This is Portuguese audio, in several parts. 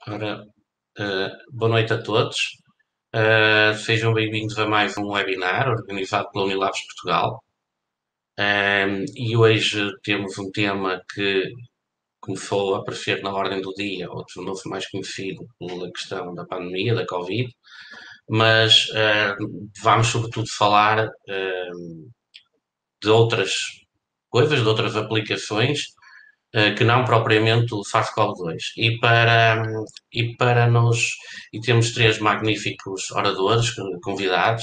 Ora, boa noite a todos. Sejam bem-vindos a mais um webinar organizado pela Unilabs Portugal. E hoje temos um tema que começou a aparecer na ordem do dia, ou tornou-se mais conhecido pela questão da pandemia, da Covid, mas vamos sobretudo falar de outras coisas, de outras aplicações, que não propriamente o SARS-CoV-2. E temos três magníficos oradores convidados,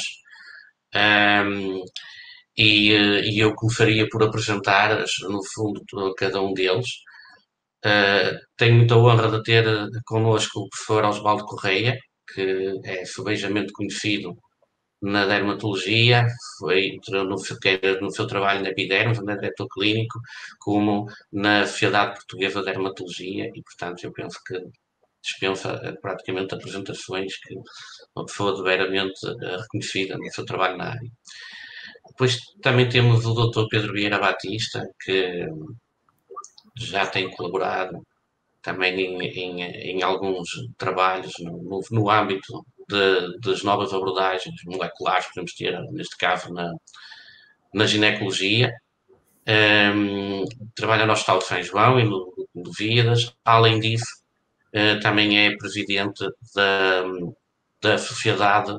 e eu começaria por apresentar, no fundo, cada um deles. Tenho muita honra de ter connosco o professor Osvaldo Correia, que é subejamente conhecido na dermatologia, quer no seu trabalho na Epidermis, onde é diretor clínico, como na Sociedade Portuguesa de Dermatologia, e portanto eu penso que dispensa praticamente apresentações, que uma pessoa verdadeiramente reconhecida no seu trabalho na área. Depois também temos o Dr. Pedro Vieira Batista, que já tem colaborado também em alguns trabalhos no âmbito das novas abordagens moleculares que podemos ter, neste caso, na ginecologia. Trabalha no Hospital de São João e no Vidas. Além disso, também é presidente da Sociedade,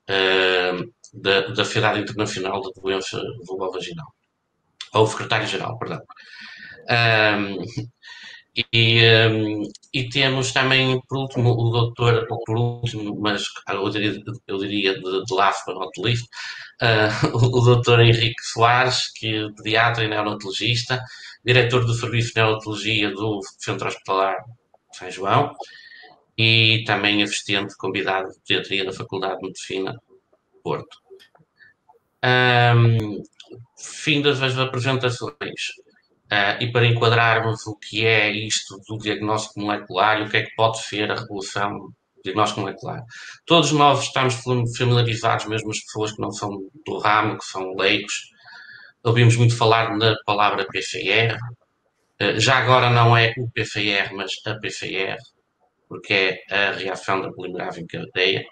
da Sociedade Internacional de Doença Vulvovaginal, ou secretário-geral, perdão. E temos também, por último, mas eu diria de last but not least, o doutor Henrique Soares, que é pediatra e neonatologista, diretor do Serviço de Neonatologia do Centro Hospitalar de São João e também assistente convidado de pediatria da Faculdade de Medicina de Porto. Fim das apresentações. E para enquadrarmos o que é isto do diagnóstico molecular e o que é que pode ser a revolução do diagnóstico molecular. Todos nós estamos familiarizados, mesmo as pessoas que não são do ramo, que são leigos, ouvimos muito falar na palavra PCR. Já agora não é o PCR, mas a PCR, porque é a reação da polimerase em cadeia.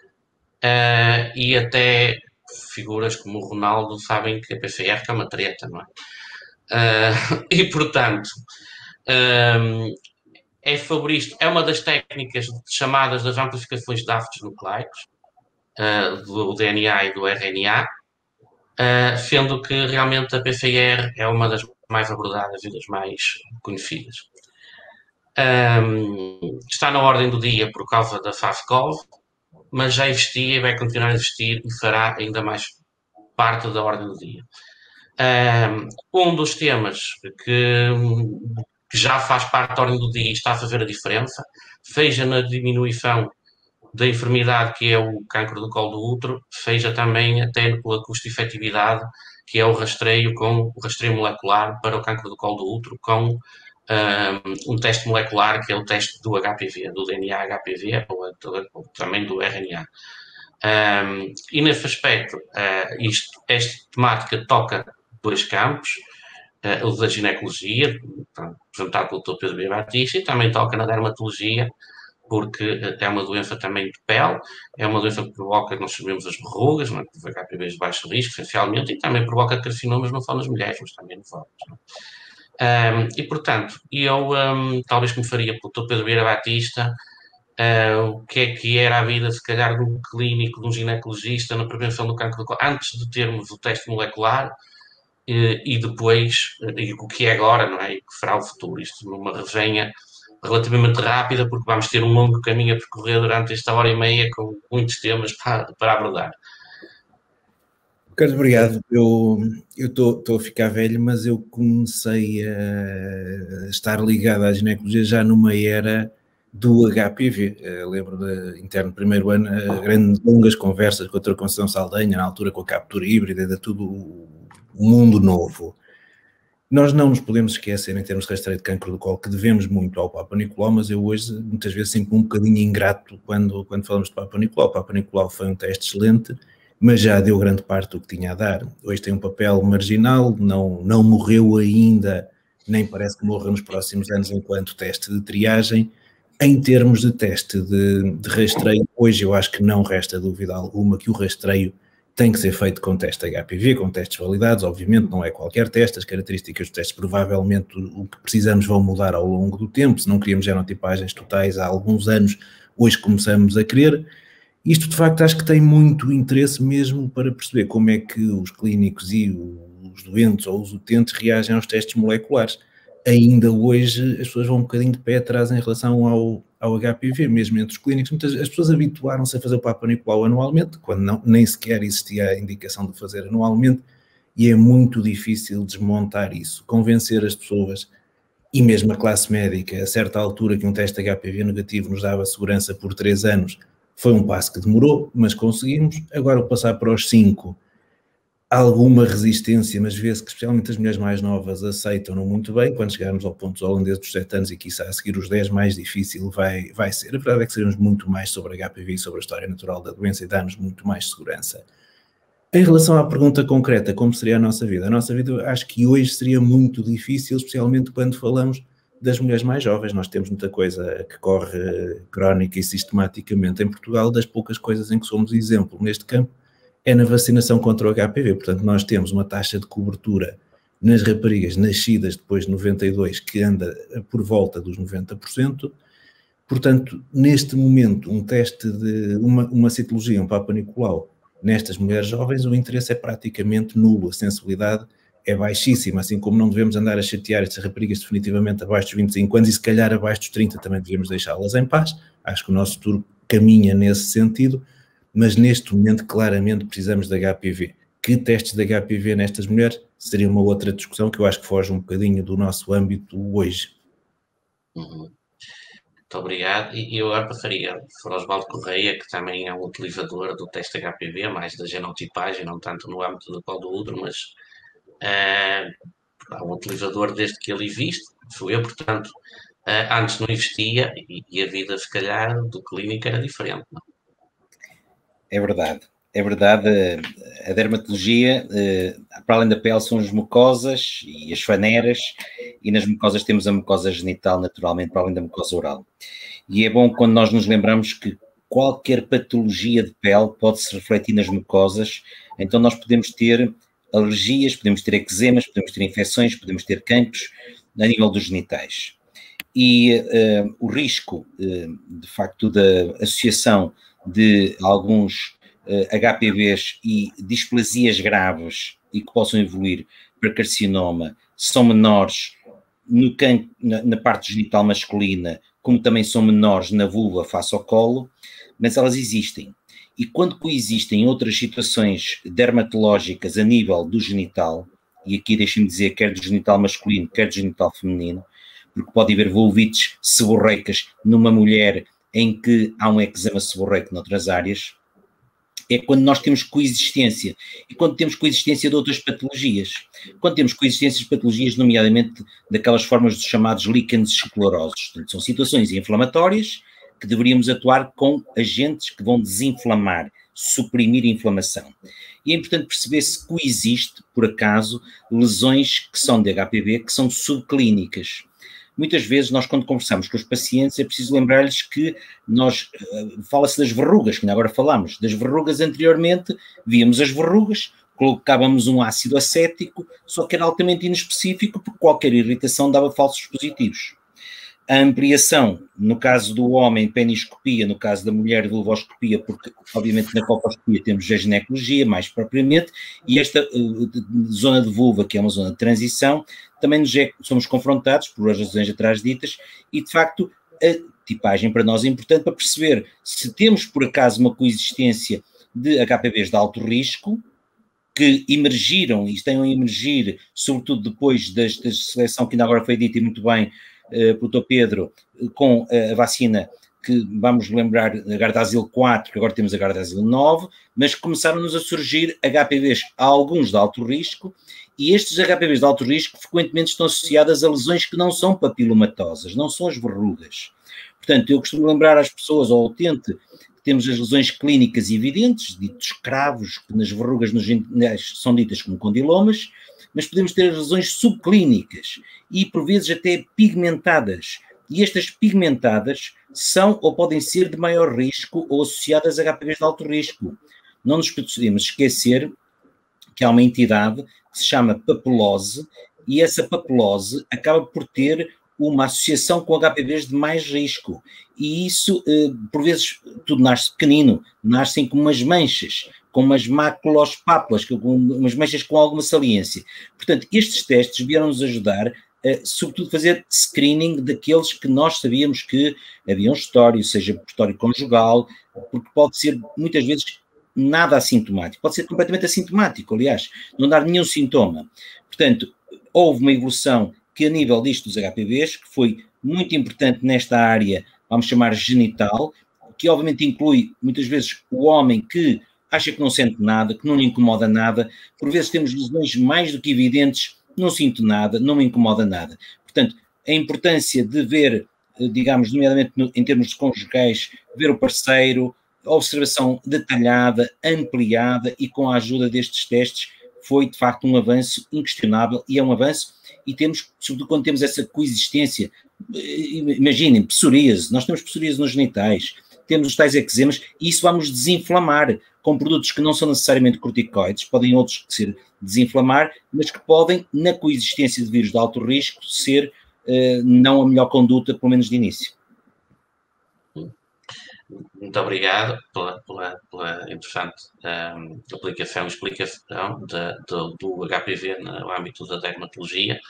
E até figuras como o Ronaldo sabem que a PCR é uma treta, não é? E, portanto, é sobre isto. É uma das técnicas chamadas das amplificações de ácidos nucleicos, do DNA e do RNA, sendo que realmente a PCR é uma das mais abordadas e das mais conhecidas. Está na ordem do dia por causa da SARS-CoV, mas já existia e vai continuar a existir e fará ainda mais parte da ordem do dia. Um dos temas que já faz parte da ordem do dia e está a fazer a diferença, seja na diminuição da enfermidade que é o cancro do colo do útero, seja também até pela custo-efetividade, que é o rastreio molecular para o cancro do colo do útero, com um teste molecular que é o teste do HPV, do DNA HPV, ou também do RNA. E nesse aspecto, esta temática toca dois campos, o da ginecologia, apresentado pelo Dr. Pedro Vieira Batista, e também toca na dermatologia, porque é uma doença também de pele, é uma doença que provoca, nós sabemos, as verrugas, não é? HPVs de baixo risco, essencialmente, e também provoca carcinomas não só nas mulheres, mas também nos homens. E, portanto, eu talvez começaria pelo Dr. Pedro Vieira Batista, o que era a vida, se calhar, de um clínico, de um ginecologista na prevenção do cancro do colo, antes de termos o teste molecular, e depois, e o que é agora, não é? E o que será o futuro. Isto numa resenha relativamente rápida, porque vamos ter um longo caminho a percorrer durante esta hora e meia, com muitos temas para abordar. Carlos, obrigado. Eu estou a ficar velho, mas eu comecei a estar ligado à ginecologia já numa era do HPV. Lembro de interno primeiro ano, grandes, longas conversas com a doutora Conceição Saldanha, na altura com a captura híbrida, era tudo um mundo novo. Nós não nos podemos esquecer, em termos de rastreio de cancro do colo, que devemos muito ao Papa Nicolau, mas eu hoje, muitas vezes, sinto-me um bocadinho ingrato quando falamos de Papa Nicolau. O Papa Nicolau foi um teste excelente, mas já deu grande parte do que tinha a dar. Hoje tem um papel marginal, não morreu ainda, nem parece que morra nos próximos anos enquanto teste de triagem, Em termos de teste de rastreio, hoje eu acho que não resta dúvida alguma que o rastreio tem que ser feito com teste HPV, com testes validados, obviamente não é qualquer teste, as características dos testes provavelmente o que precisamos vão mudar ao longo do tempo, se não queríamos genotipagens totais há alguns anos, hoje começamos a querer. Isto de facto acho que tem muito interesse mesmo para perceber como é que os clínicos e os doentes ou os utentes reagem aos testes moleculares. Ainda hoje as pessoas vão um bocadinho de pé atrás em relação ao HPV, mesmo entre os clínicos. As pessoas habituaram-se a fazer o Papa Nicolau anualmente, quando nem sequer existia a indicação de fazer anualmente, e é muito difícil desmontar isso, convencer as pessoas, e mesmo a classe médica, a certa altura que um teste HPV negativo nos dava segurança por 3 anos, foi um passo que demorou, mas conseguimos. Agora, passar para os 5, há alguma resistência, mas vê-se que especialmente as mulheres mais novas aceitam-no muito bem. Quando chegarmos ao ponto dos holandeses dos 7 anos e quiçá a seguir os 10, mais difícil vai ser. A verdade é que sabemos muito mais sobre HPV e sobre a história natural da doença e dá-nos muito mais segurança. Em relação à pergunta concreta, como seria a nossa vida? A nossa vida, acho que hoje seria muito difícil, especialmente quando falamos das mulheres mais jovens. Nós temos muita coisa que corre crónica e sistematicamente em Portugal, das poucas coisas em que somos exemplo neste campo, é na vacinação contra o HPV. Portanto, nós temos uma taxa de cobertura nas raparigas nascidas depois de 92 que anda por volta dos 90%. Portanto, neste momento, um teste de uma citologia, um Papa Nicolau, nestas mulheres jovens, o interesse é praticamente nulo, a sensibilidade é baixíssima, assim como não devemos andar a chatear estas raparigas definitivamente abaixo dos 25 anos e se calhar abaixo dos 30 também devemos deixá-las em paz. Acho que o nosso futuro caminha nesse sentido, mas neste momento claramente precisamos de HPV. Que testes de HPV nestas mulheres seria uma outra discussão que eu acho que foge um bocadinho do nosso âmbito hoje. Muito obrigado. E eu agora passaria para Osvaldo Correia, que também é um utilizador do teste HPV, mais da genotipagem, não tanto no âmbito do qual do útero, mas é um utilizador desde que ele existe, sou eu, portanto, antes não investia e a vida, se calhar, do clínico era diferente. Não? É verdade. É verdade, a dermatologia, para além da pele, são as mucosas e as faneras, e nas mucosas temos a mucosa genital, naturalmente, para além da mucosa oral. E é bom quando nós nos lembramos que qualquer patologia de pele pode se refletir nas mucosas, então nós podemos ter alergias, podemos ter eczemas, podemos ter infecções, podemos ter cancros a nível dos genitais. E o risco, de facto, da associação de alguns HPVs e displasias graves e que possam evoluir para carcinoma são menores na parte genital masculina, como também são menores na vulva face ao colo, mas elas existem. E quando coexistem outras situações dermatológicas a nível do genital, e aqui deixem-me dizer quer do genital masculino, quer do genital feminino, porque pode haver vulvites seborreicas numa mulher em que há um eczema seborreico noutras áreas, é quando nós temos coexistência, e quando temos coexistência de outras patologias. Quando temos coexistência de patologias, nomeadamente daquelas formas dos chamados líquens esclerosos. Portanto, são situações inflamatórias que deveríamos atuar com agentes que vão desinflamar, suprimir a inflamação. E é importante perceber se coexiste, por acaso, lesões que são de HPV, que são subclínicas. Muitas vezes nós, quando conversamos com os pacientes, é preciso lembrar-lhes que fala-se das verrugas, que ainda agora falámos, das verrugas anteriormente, víamos as verrugas, colocávamos um ácido acético, só que era altamente inespecífico, porque qualquer irritação dava falsos positivos. A ampliação, no caso do homem, peniscopia, no caso da mulher, vulvoscopia, porque obviamente na colposcopia temos a ginecologia, mais propriamente, e esta zona de vulva, que é uma zona de transição, também somos confrontados por as razões atrás ditas, e de facto a tipagem para nós é importante para perceber se temos por acaso uma coexistência de HPVs de alto risco, que emergiram e estão a emergir, sobretudo depois desta seleção que ainda agora foi dita e muito bem, pelo Dr. Pedro, com a vacina que vamos lembrar, a Gardasil 4, que agora temos a Gardasil 9, mas começaram-nos a surgir HPVs, alguns de alto risco, e estes HPVs de alto risco frequentemente estão associados a lesões que não são papilomatosas, não são as verrugas. Portanto, eu costumo lembrar às pessoas, ao utente, que temos as lesões clínicas evidentes, ditos cravos, que nas verrugas nos genitais são ditas como condilomas, mas podemos ter as lesões subclínicas e, por vezes, até pigmentadas, E estas pigmentadas são ou podem ser de maior risco ou associadas a HPVs de alto risco. Não nos podemos esquecer que há uma entidade que se chama papulose, e essa papulose acaba por ter uma associação com HPVs de mais risco. E isso, por vezes, tudo nasce pequenino, nascem com umas manchas, com umas maculopápulas, com umas manchas com alguma saliência. Portanto, estes testes vieram-nos ajudar sobretudo fazer screening daqueles que nós sabíamos que haviam história, seja por história conjugal, porque pode ser, muitas vezes, nada assintomático, pode ser completamente assintomático, aliás, não dar nenhum sintoma. Portanto, houve uma evolução que a nível disto dos HPVs, que foi muito importante nesta área, vamos chamar genital, que obviamente inclui, muitas vezes, o homem que acha que não sente nada, que não lhe incomoda nada, por vezes temos lesões mais do que evidentes, não sinto nada, não me incomoda nada. Portanto, a importância de ver, digamos, nomeadamente em termos conjugais, ver o parceiro, a observação detalhada, ampliada e com a ajuda destes testes, foi de facto um avanço inquestionável, e é um avanço, e temos, sobretudo quando temos essa coexistência, imaginem, psoríase, nós temos psoríase nos genitais, temos os tais eczemas, e isso vamos desinflamar com produtos que não são necessariamente corticoides, podem outros ser desinflamar, mas que podem, na coexistência de vírus de alto risco, ser não a melhor conduta, pelo menos de início. Muito obrigado pela interessante explicação do HPV no âmbito da dermatologia.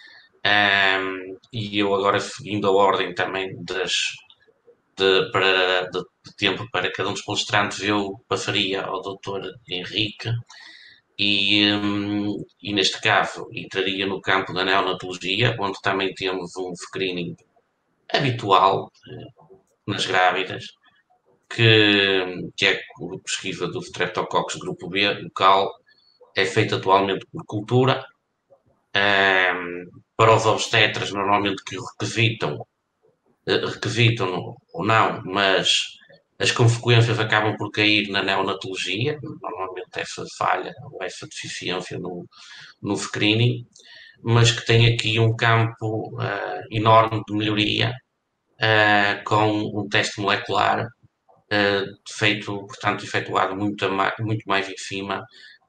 E eu agora, seguindo a ordem também de tempo para cada um dos palestrantes, eu passaria ao Dr. Henrique e neste caso entraria no campo da neonatologia, onde também temos um screening habitual nas grávidas, que é a pesquisa do Streptococcus grupo B, local, é feita atualmente por cultura. Para os obstetras, normalmente que requisitam ou não, mas as consequências acabam por cair na neonatologia, normalmente essa falha ou essa deficiência no screening, mas que tem aqui um campo enorme de melhoria com um teste molecular portanto, efetuado muito mais em cima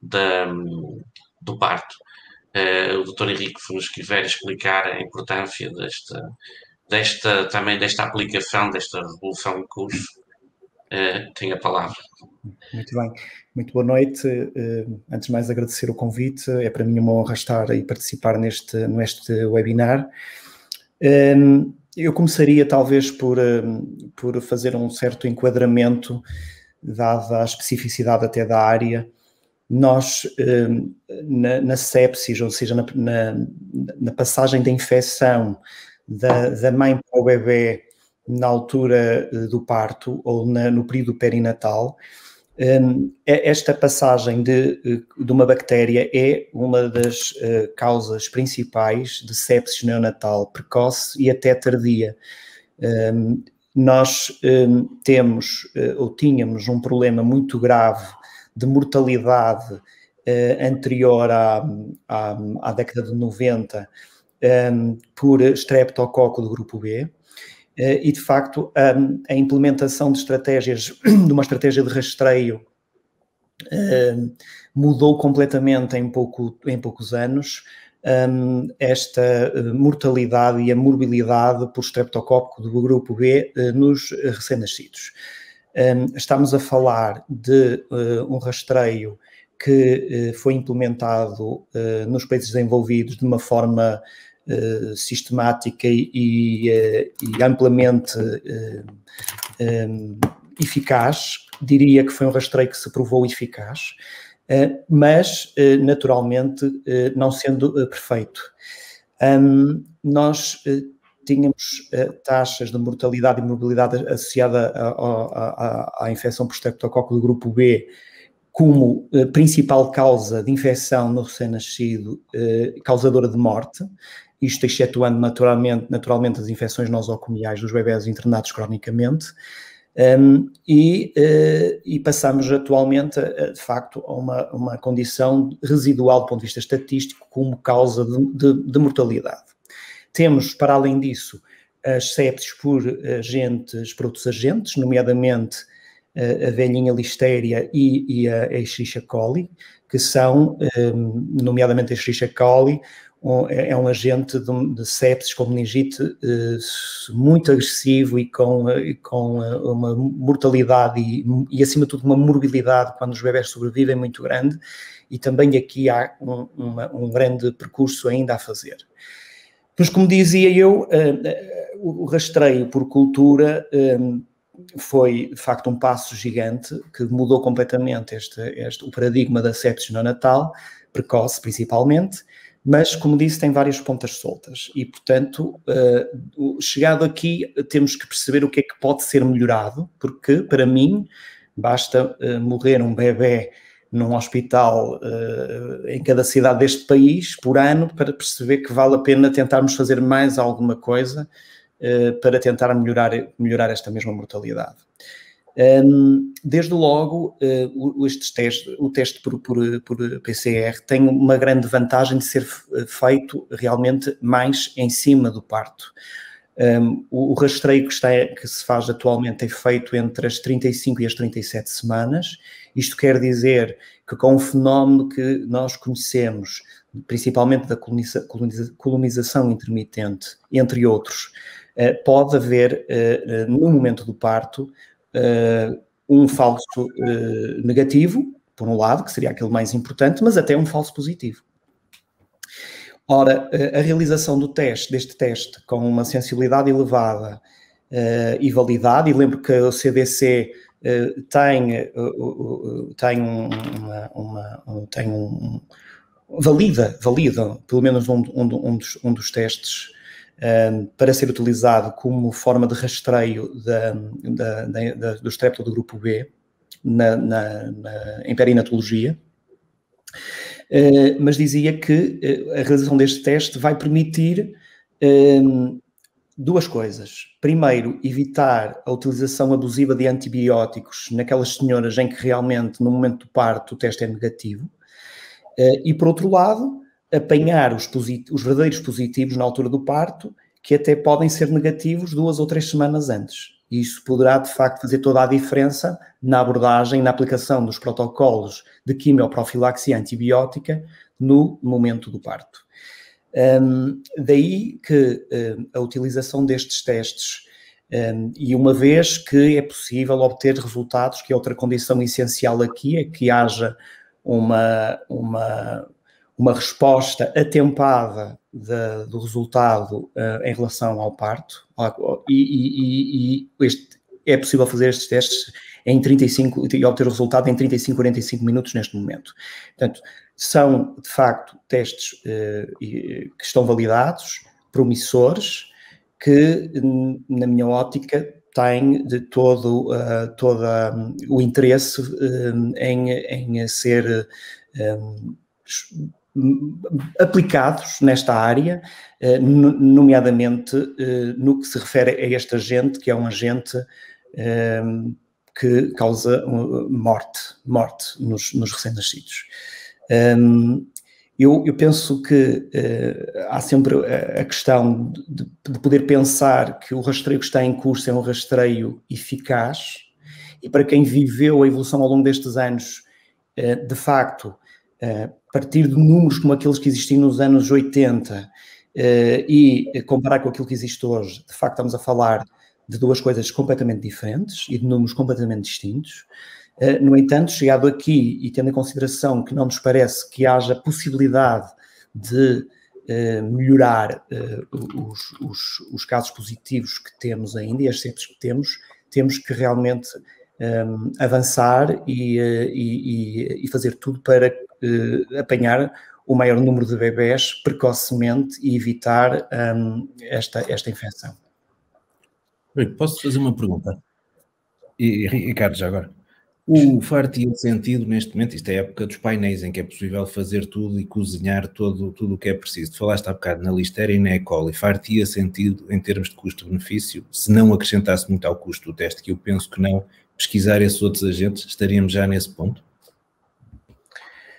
do parto. O Dr. Henrique, se nos quiser explicar a importância também desta aplicação, desta revolução em curso, tem a palavra. Muito bem, muito boa noite. Antes de mais, agradecer o convite. É para mim uma honra estar e participar neste webinar. Eu começaria talvez por fazer um certo enquadramento, dada a especificidade até da área. Nós, na sepsis, ou seja, na passagem da infecção da mãe para o bebê na altura do parto ou no período perinatal, esta passagem de uma bactéria é uma das causas principais de sepsis neonatal precoce e até tardia. Nós tínhamos um problema muito grave de mortalidade anterior à década de 90 por streptococo do grupo B. E, de facto, a implementação de uma estratégia de rastreio mudou completamente em poucos anos esta mortalidade e a morbilidade por streptococo do grupo B nos recém-nascidos. Estamos a falar de um rastreio que foi implementado nos países desenvolvidos de uma forma sistemática e amplamente eficaz. Diria que foi um rastreio que se provou eficaz, mas naturalmente não sendo perfeito. Nós tínhamos taxas de mortalidade e morbilidade associada à infecção por streptococo do grupo B como principal causa de infecção no recém-nascido, causadora de morte, isto excetuando naturalmente as infecções nosocomiais dos bebés internados cronicamente, e passamos atualmente, de facto, a uma condição residual do ponto de vista estatístico como causa de mortalidade. Temos, para além disso, as sepses por outros agentes, nomeadamente a velhinha listéria e a Escherichia coli, que são, nomeadamente a Escherichia coli, é um agente de sepsis com meningite muito agressivo e com uma mortalidade e, acima de tudo, uma morbilidade quando os bebés sobrevivem muito grande, e também aqui há um grande percurso ainda a fazer. Mas, como dizia eu, o rastreio por cultura foi, de facto, um passo gigante que mudou completamente o paradigma da sepsis neonatal, precoce principalmente, mas, como disse, tem várias pontas soltas e, portanto, chegado aqui, temos que perceber o que é que pode ser melhorado, porque, para mim, basta morrer um bebê num hospital em cada cidade deste país por ano para perceber que vale a pena tentarmos fazer mais alguma coisa para tentar melhorar esta mesma mortalidade. Desde logo, o teste por PCR tem uma grande vantagem de ser feito realmente mais em cima do parto. O rastreio que se faz atualmente é feito entre as 35 e as 37 semanas. Isto quer dizer que, com o fenómeno que nós conhecemos, principalmente da colonização intermitente, entre outros, pode haver, no momento do parto, um falso negativo, por um lado, que seria aquele mais importante, mas até um falso positivo. Ora, a realização deste teste com uma sensibilidade elevada e validade, e lembro que o CDC valida pelo menos um dos testes para ser utilizado como forma de rastreio do estrepto do grupo B em perinatologia, mas dizia que a realização deste teste vai permitir duas coisas. Primeiro, evitar a utilização abusiva de antibióticos naquelas senhoras em que realmente, no momento do parto, o teste é negativo. E, por outro lado, apanhar os verdadeiros positivos na altura do parto, que até podem ser negativos 2 ou 3 semanas antes. E isso poderá, de facto, fazer toda a diferença na abordagem, na aplicação dos protocolos de quimioprofilaxia antibiótica no momento do parto. Daí que a utilização destes testes, e uma vez que é possível obter resultados, que é outra condição essencial aqui, é que haja uma resposta atempada do resultado em relação ao parto, e é possível fazer estes testes em 35 e obter o resultado em 35, 45 minutos neste momento. Portanto, são, de facto, testes que estão validados, promissores, que, na minha ótica, têm de todo o interesse em ser aplicados nesta área, nomeadamente no que se refere a este agente, que é um agente que causa morte nos recém-nascidos. Eu penso que há sempre a questão de poder pensar que o rastreio que está em curso é um rastreio eficaz, e para quem viveu a evolução ao longo destes anos, de facto, partir de números como aqueles que existiam nos anos 80 e comparar com aquilo que existe hoje, de facto estamos a falar de duas coisas completamente diferentes e de números completamente distintos. No entanto, chegado aqui e tendo em consideração que não nos parece que haja possibilidade de melhorar os casos positivos que temos ainda e as sepsis que temos que realmente avançar e fazer tudo para apanhar o maior número de bebés precocemente e evitar esta infecção. Bem, posso fazer uma pergunta? E Ricardo, já agora. O faria sentido neste momento, isto é a época dos painéis, em que é possível fazer tudo e cozinhar tudo o que é preciso. Tu falaste há bocado na Listeria e na E. coli. Faria sentido, em termos de custo-benefício, se não acrescentasse muito ao custo do teste, que eu penso que não, pesquisar esses outros agentes, estaríamos já nesse ponto?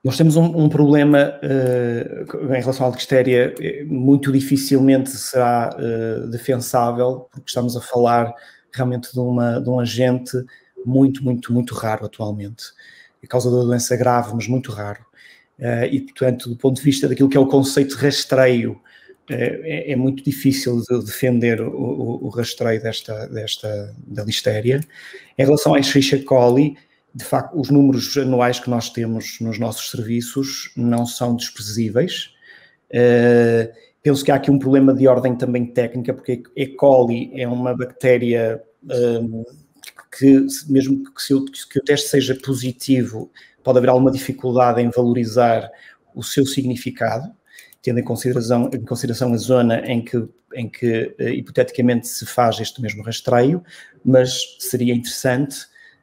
Nós temos um problema em relação à Listeria, muito dificilmente será defensável, porque estamos a falar realmente de um agente muito raro atualmente. É causador de doença grave, mas muito raro. E, portanto, do ponto de vista daquilo que é o conceito de rastreio, é muito difícil de defender o rastreio da Listeria. Em relação à Escherichia coli, de facto, os números anuais que nós temos nos nossos serviços não são desprezíveis. Penso que há aqui um problema de ordem também técnica, porque E. coli é uma bactéria que, mesmo que o teste seja positivo, pode haver alguma dificuldade em valorizar o seu significado, tendo em consideração a zona em que hipoteticamente se faz este mesmo rastreio, mas seria interessante,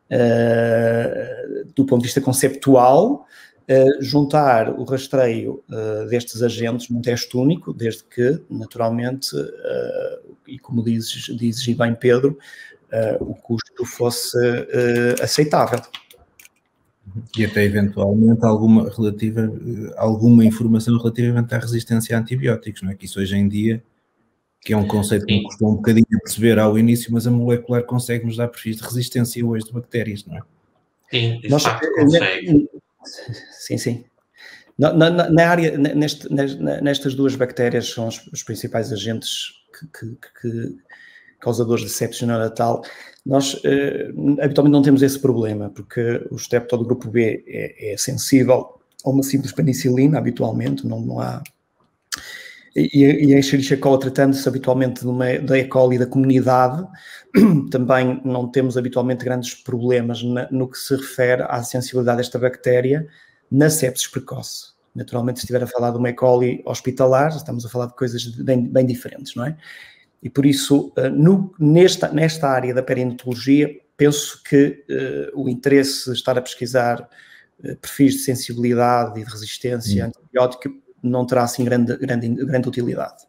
do ponto de vista conceptual, juntar o rastreio destes agentes num teste único, desde que, naturalmente, e como dizes e bem, Pedro, o custo fosse aceitável. E até eventualmente alguma informação relativamente à resistência a antibióticos, não é? Que isso hoje em dia, que é um conceito que me custou um bocadinho a perceber ao início, mas a molecular consegue nos dar perfis de resistência hoje de bactérias, não é? Sim, de facto consegue. Sim. Na área, nestas duas bactérias são os principais agentes que causadores de sepsis neonatal. Nós habitualmente não temos esse problema, porque o strepto do grupo B é sensível a uma simples penicilina, habitualmente, não há... E a Escherichia coli, tratando-se habitualmente da E. coli da comunidade, também não temos habitualmente grandes problemas no que se refere à sensibilidade desta bactéria na sepsis precoce. Naturalmente, se estiver a falar de uma E. coli hospitalar, estamos a falar de coisas bem diferentes, não é? E por isso, nesta área da perinatologia, penso que o interesse de estar a pesquisar perfis de sensibilidade e de resistência antibiótica não terá assim grande utilidade.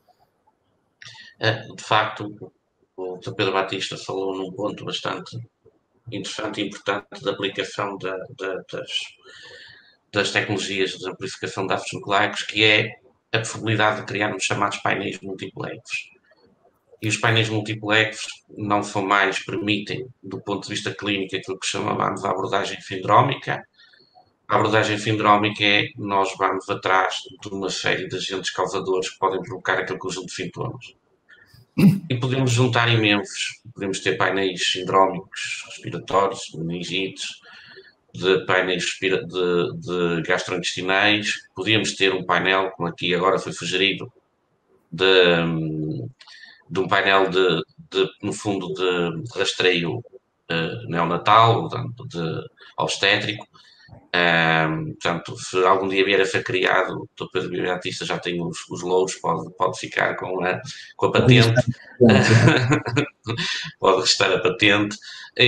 De facto, o Dr. Pedro Batista falou num ponto bastante interessante e importante da aplicação das tecnologias de amplificação de ácidos nucleicos, que é a possibilidade de criarmos chamados painéis multiplexos. E os painéis multiplexos não só mais permitem, do ponto de vista clínico, aquilo que chamamos de abordagem sindrómica. A abordagem sindrómica é nós vamos atrás de uma série de agentes causadores que podem provocar aquele conjunto de sintomas. E podemos juntar imensos. Podemos ter painéis sindrómicos respiratórios, meningites, de painéis de gastrointestinais. Podíamos ter um painel, como aqui agora foi sugerido, de um painel no fundo, de rastreio neonatal, de obstétrico. Portanto, se algum dia vier a ser criado, o Dr. Pedro Batista já tem os louros, pode ficar com a patente, pode restar a patente,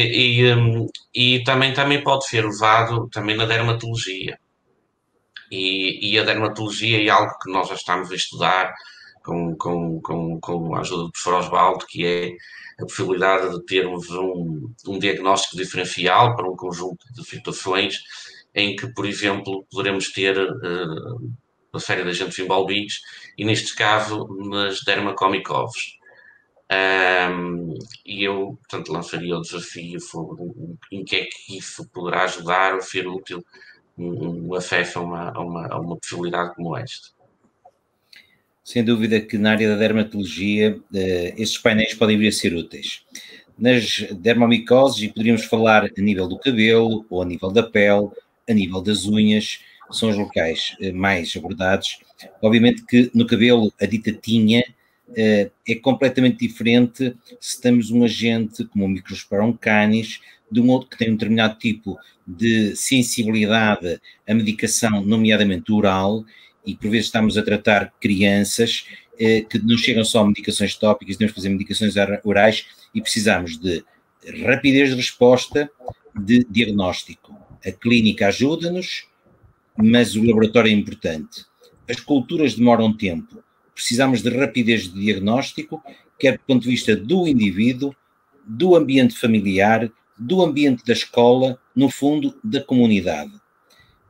e também pode ser usado também na dermatologia. E a dermatologia é algo que nós já estamos a estudar com a ajuda do professor Osvaldo, que é a possibilidade de termos um diagnóstico diferencial para um conjunto de situações em que, por exemplo, poderemos ter uma série de agentes envolvidos e, neste caso, nas dermacomicoses. E eu, portanto, lançaria o desafio sobre em que é que isso poderá ajudar ou ser útil um acesso a uma possibilidade como esta. Sem dúvida que na área da dermatologia estes painéis podem vir a ser úteis. Nas dermomicoses, e poderíamos falar a nível do cabelo, ou a nível da pele, a nível das unhas, são os locais mais abordados. Obviamente que no cabelo a dita tinha é completamente diferente se temos um agente como o Microsporum canis, de um outro que tem um determinado tipo de sensibilidade à medicação, nomeadamente oral, e por vezes estamos a tratar crianças que não chegam só a medicações tópicas, temos que fazer medicações orais e precisamos de rapidez de resposta, de diagnóstico. A clínica ajuda-nos, mas o laboratório é importante. As culturas demoram tempo. Precisamos de rapidez de diagnóstico, quer do ponto de vista do indivíduo, do ambiente familiar, do ambiente da escola, no fundo, da comunidade.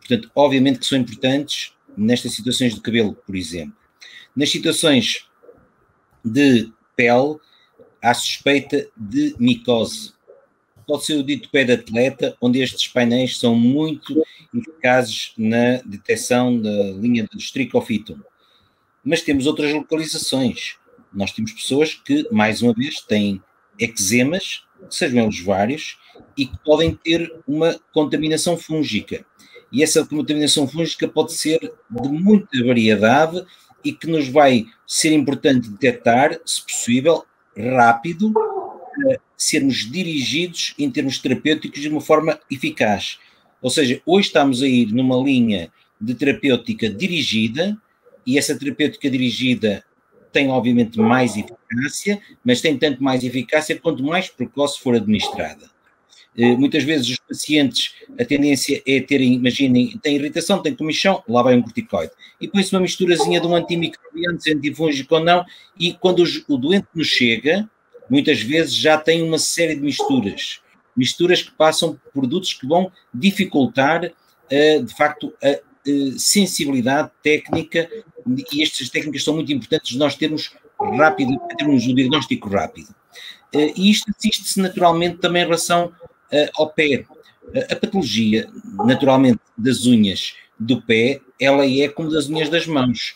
Portanto, obviamente que são importantes nestas situações de cabelo, por exemplo. Nas situações de pele, há suspeita de micose. Pode ser o dito pé de atleta, onde estes painéis são muito eficazes na detecção da linha de Stricophyton. Mas temos outras localizações. Nós temos pessoas que, mais uma vez, têm eczemas, sejam eles vários, e que podem ter uma contaminação fúngica. E essa contaminação fúngica pode ser de muita variedade e que nos vai ser importante detectar, se possível, rápido, sermos dirigidos em termos terapêuticos de uma forma eficaz. Ou seja, hoje estamos a ir numa linha de terapêutica dirigida, e essa terapêutica dirigida tem obviamente mais eficácia, mas tem tanto mais eficácia quanto mais precoce for administrada. Muitas vezes os pacientes, a tendência é terem, imaginem, tem irritação, tem comichão, lá vai um corticoide. E põe-se uma misturazinha de um antimicrobiano, antifúngico ou não, e quando o doente nos chega, muitas vezes já tem uma série de misturas que passam por produtos que vão dificultar, de facto, a sensibilidade técnica, e estas técnicas são muito importantes de nós termos o diagnóstico rápido. E isto assiste-se naturalmente também em relação ao pé. A patologia, naturalmente, das unhas do pé, ela é como das unhas das mãos.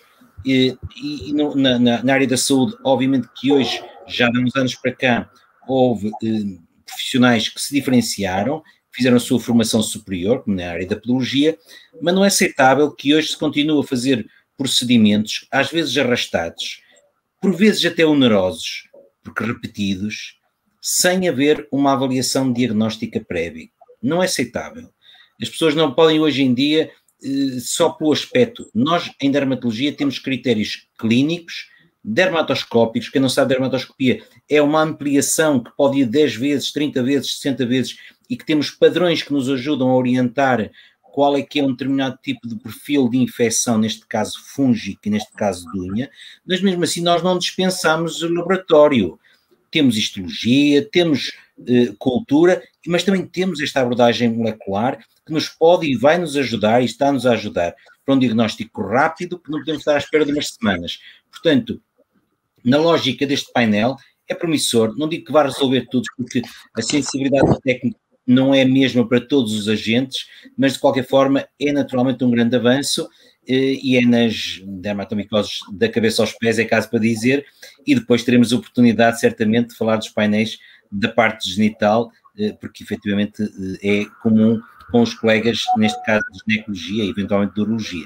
Na área da saúde, obviamente que hoje, já há uns anos para cá, houve profissionais que se diferenciaram, fizeram a sua formação superior, como na área da podologia, mas não é aceitável que hoje se continue a fazer procedimentos, às vezes arrastados, por vezes até onerosos, porque repetidos, sem haver uma avaliação diagnóstica prévia. Não é aceitável. As pessoas não podem hoje em dia, só pelo aspecto, nós em dermatologia temos critérios clínicos, dermatoscópicos. Quem não sabe, dermatoscopia é uma ampliação que pode ir 10 vezes, 30 vezes, 60 vezes, e que temos padrões que nos ajudam a orientar qual é que é um determinado tipo de perfil de infecção, neste caso fúngico e neste caso de unha, mas mesmo assim nós não dispensamos o laboratório. Temos histologia, temos cultura, mas também temos esta abordagem molecular que nos pode e vai nos ajudar e está-nos a ajudar para um diagnóstico rápido que não podemos estar à espera de umas semanas. Portanto, na lógica deste painel, é promissor. Não digo que vá resolver tudo, porque a sensibilidade técnica não é a mesma para todos os agentes, mas de qualquer forma é naturalmente um grande avanço, e é nas dermatomicoses da cabeça aos pés, é caso para dizer, e depois teremos a oportunidade certamente de falar dos painéis da parte genital, porque efetivamente é comum com os colegas, neste caso de ginecologia e eventualmente de urologia.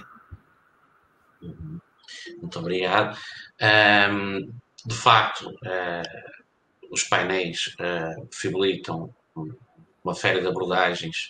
Muito obrigado. De facto, os painéis possibilitam uma série de abordagens.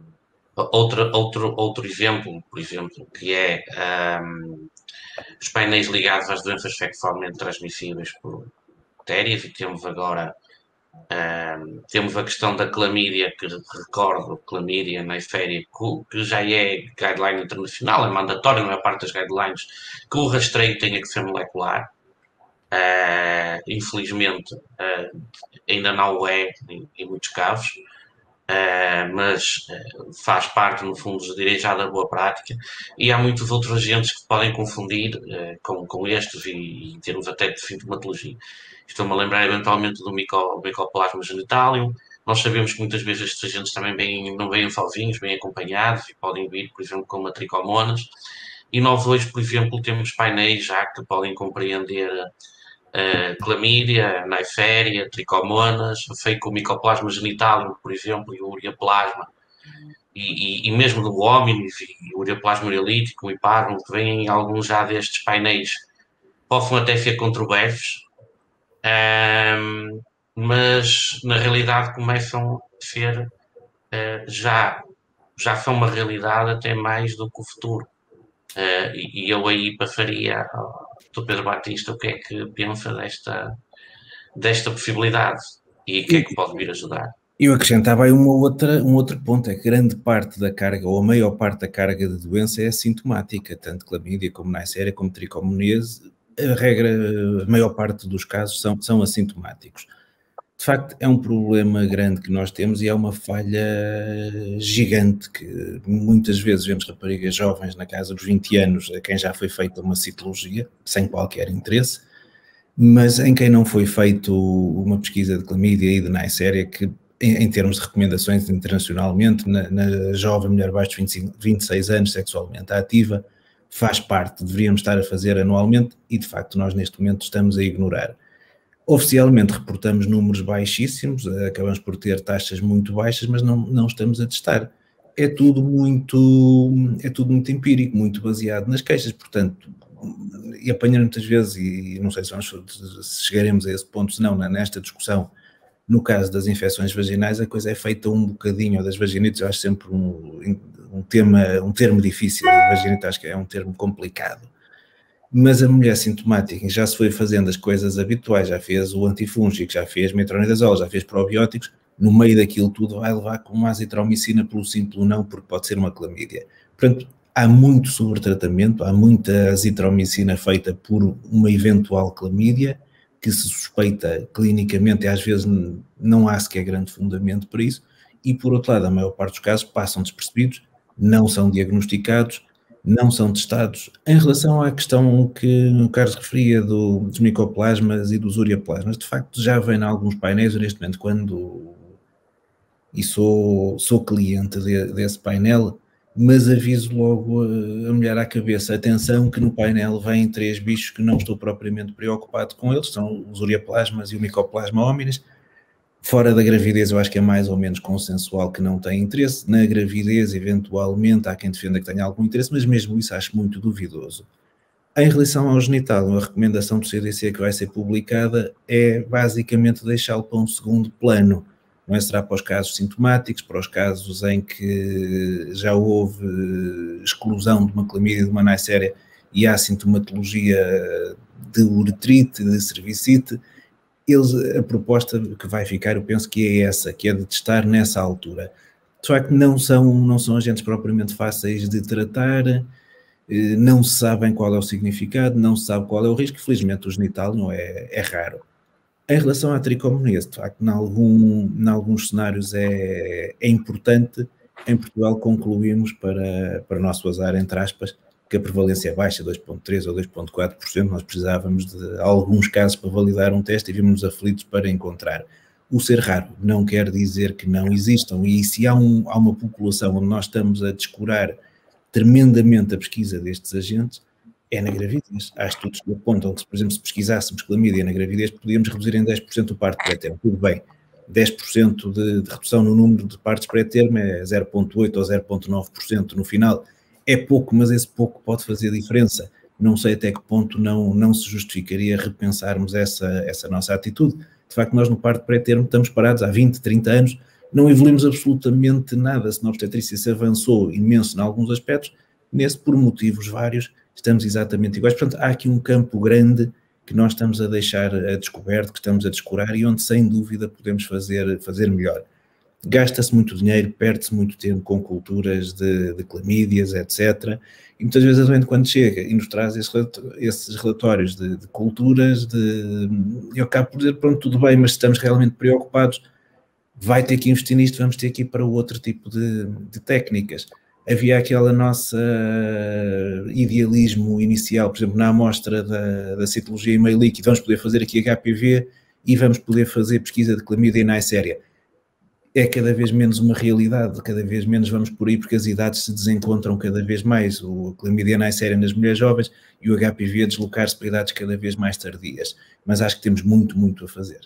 Outro exemplo, por exemplo, que é os painéis ligados às doenças sexualmente transmissíveis por bactérias, e temos agora temos a questão da clamídia, que recordo, clamídia na Neisseria, que já é guideline internacional, é mandatório, não é parte das guidelines, que o rastreio tenha que ser molecular. Infelizmente, ainda não o é em muitos casos, mas faz parte, no fundo, diria já da boa prática, e há muitos outros agentes que podem confundir com estes e em termos até de sintomatologia. Estou-me a lembrar eventualmente do Mycoplasma genitalium. Nós sabemos que muitas vezes estes agentes também não vêm sozinhos, vêm acompanhados, e podem vir, por exemplo, com tricomonas. E nós hoje, por exemplo, temos painéis já que podem compreender clamídia, Neisseria, tricomonas, feito com o Mycoplasma genitalium, por exemplo, e o ureaplasma, e mesmo do homínis, e o ureaplasma ureolítico, o hipáramo, que vêm alguns já destes painéis, possam até ser controversos, mas na realidade começam a ser, já são uma realidade até mais do que o futuro. E eu aí passaria do Pedro Batista o que é que pensa desta possibilidade e o que é que pode vir ajudar. Eu acrescentava aí um outro ponto, é que grande parte da carga, ou a maior parte da carga de doença é assintomática, tanto clamídia como Neisseria, como tricomonese, a maior parte dos casos são assintomáticos. de facto é um problema grande que nós temos e é uma falha gigante que muitas vezes vemos raparigas jovens na casa dos 20 anos a quem já foi feita uma citologia, sem qualquer interesse, mas em quem não foi feito uma pesquisa de clamídia e de Neisseria que em termos de recomendações internacionalmente, na jovem mulher abaixo de 26 anos sexualmente ativa, faz parte, deveríamos estar a fazer anualmente e de facto nós neste momento estamos a ignorar. Oficialmente reportamos números baixíssimos, acabamos por ter taxas muito baixas, mas não estamos a testar. É tudo muito empírico, muito baseado nas queixas, portanto, e apanhar muitas vezes, e não sei se chegaremos a esse ponto, se não, nesta discussão, no caso das infecções vaginais, a coisa é feita um bocadinho, ou das vaginites, eu acho sempre um termo difícil, a vaginite acho que é um termo complicado. Mas a mulher sintomática já se foi fazendo as coisas habituais, já fez o antifúngico, já fez metronidazol, já fez probióticos, no meio daquilo tudo vai levar com uma azitromicina pelo simples não, porque pode ser uma clamídia. Portanto, há muito sobretratamento, há muita azitromicina feita por uma eventual clamídia, que se suspeita clinicamente e às vezes não há sequer grande fundamento para isso, e por outro lado, a maior parte dos casos passam despercebidos, não são diagnosticados, não são testados. Em relação à questão que o Carlos referia dos micoplasmas e dos ureaplasmas, de facto já vem em alguns painéis, neste momento, e sou cliente desse painel, mas aviso logo a mulher à cabeça, atenção que no painel vêm 3 bichos que não estou propriamente preocupado com eles, são os ureaplasmas e o micoplasma hominis. Fora da gravidez eu acho que é mais ou menos consensual que não tem interesse, na gravidez eventualmente há quem defenda que tenha algum interesse, mas mesmo isso acho muito duvidoso. Em relação ao genital, a recomendação do CDC que vai ser publicada é basicamente deixá-lo para um segundo plano. Não é? Será para os casos sintomáticos, para os casos em que já houve exclusão de uma clamídia, de uma Neisseria e há sintomatologia de uretrite, de cervicite. A proposta que vai ficar, eu penso que é essa, que é de testar nessa altura. De facto, não são agentes propriamente fáceis de tratar, não se sabem qual é o significado, não se sabe qual é o risco, felizmente o genital não é raro. Em relação à tricomoníase, de facto, em alguns cenários é importante. Em Portugal concluímos, para o nosso azar, entre aspas, que a prevalência é baixa, 2,3% ou 2,4%, nós precisávamos de alguns casos para validar um teste e vimos-nos aflitos para encontrar. O ser raro não quer dizer que não existam, e se há uma população onde nós estamos a descurar tremendamente a pesquisa destes agentes, é na gravidez. Há estudos que apontam que, por exemplo, se pesquisássemos clamídia na gravidez, podíamos reduzir em 10% o parto pré-termo. Tudo bem, 10% de redução no número de partos pré-termo é 0,8% ou 0,9% no final. É pouco, mas esse pouco pode fazer diferença. Não sei até que ponto não se justificaria repensarmos essa nossa atitude. De facto, nós no parto pré-termo estamos parados há 20, 30 anos, não evoluímos absolutamente nada. Se na obstetrícia se avançou imenso em alguns aspectos, nesse, por motivos vários, estamos exatamente iguais. Portanto, há aqui um campo grande que nós estamos a deixar a descoberto, que estamos a descurar e onde, sem dúvida, podemos fazer melhor. Gasta-se muito dinheiro, perde-se muito tempo com culturas de clamídias, etc. E muitas vezes a doente, quando chega e nos traz esses relatórios de culturas, eu acabo por dizer, pronto, tudo bem, mas se estamos realmente preocupados, vai ter que investir nisto, vamos ter que ir para outro tipo de técnicas. Havia aquela nossa idealismo inicial, por exemplo, na amostra da citologia em meio líquido, vamos poder fazer aqui HPV e vamos poder fazer pesquisa de clamídia e Neisseria. É cada vez menos uma realidade, cada vez menos vamos por aí porque as idades se desencontram cada vez mais, o clamídia e Neisseria nas mulheres jovens e o HPV a deslocar-se para idades cada vez mais tardias, mas acho que temos muito, muito a fazer.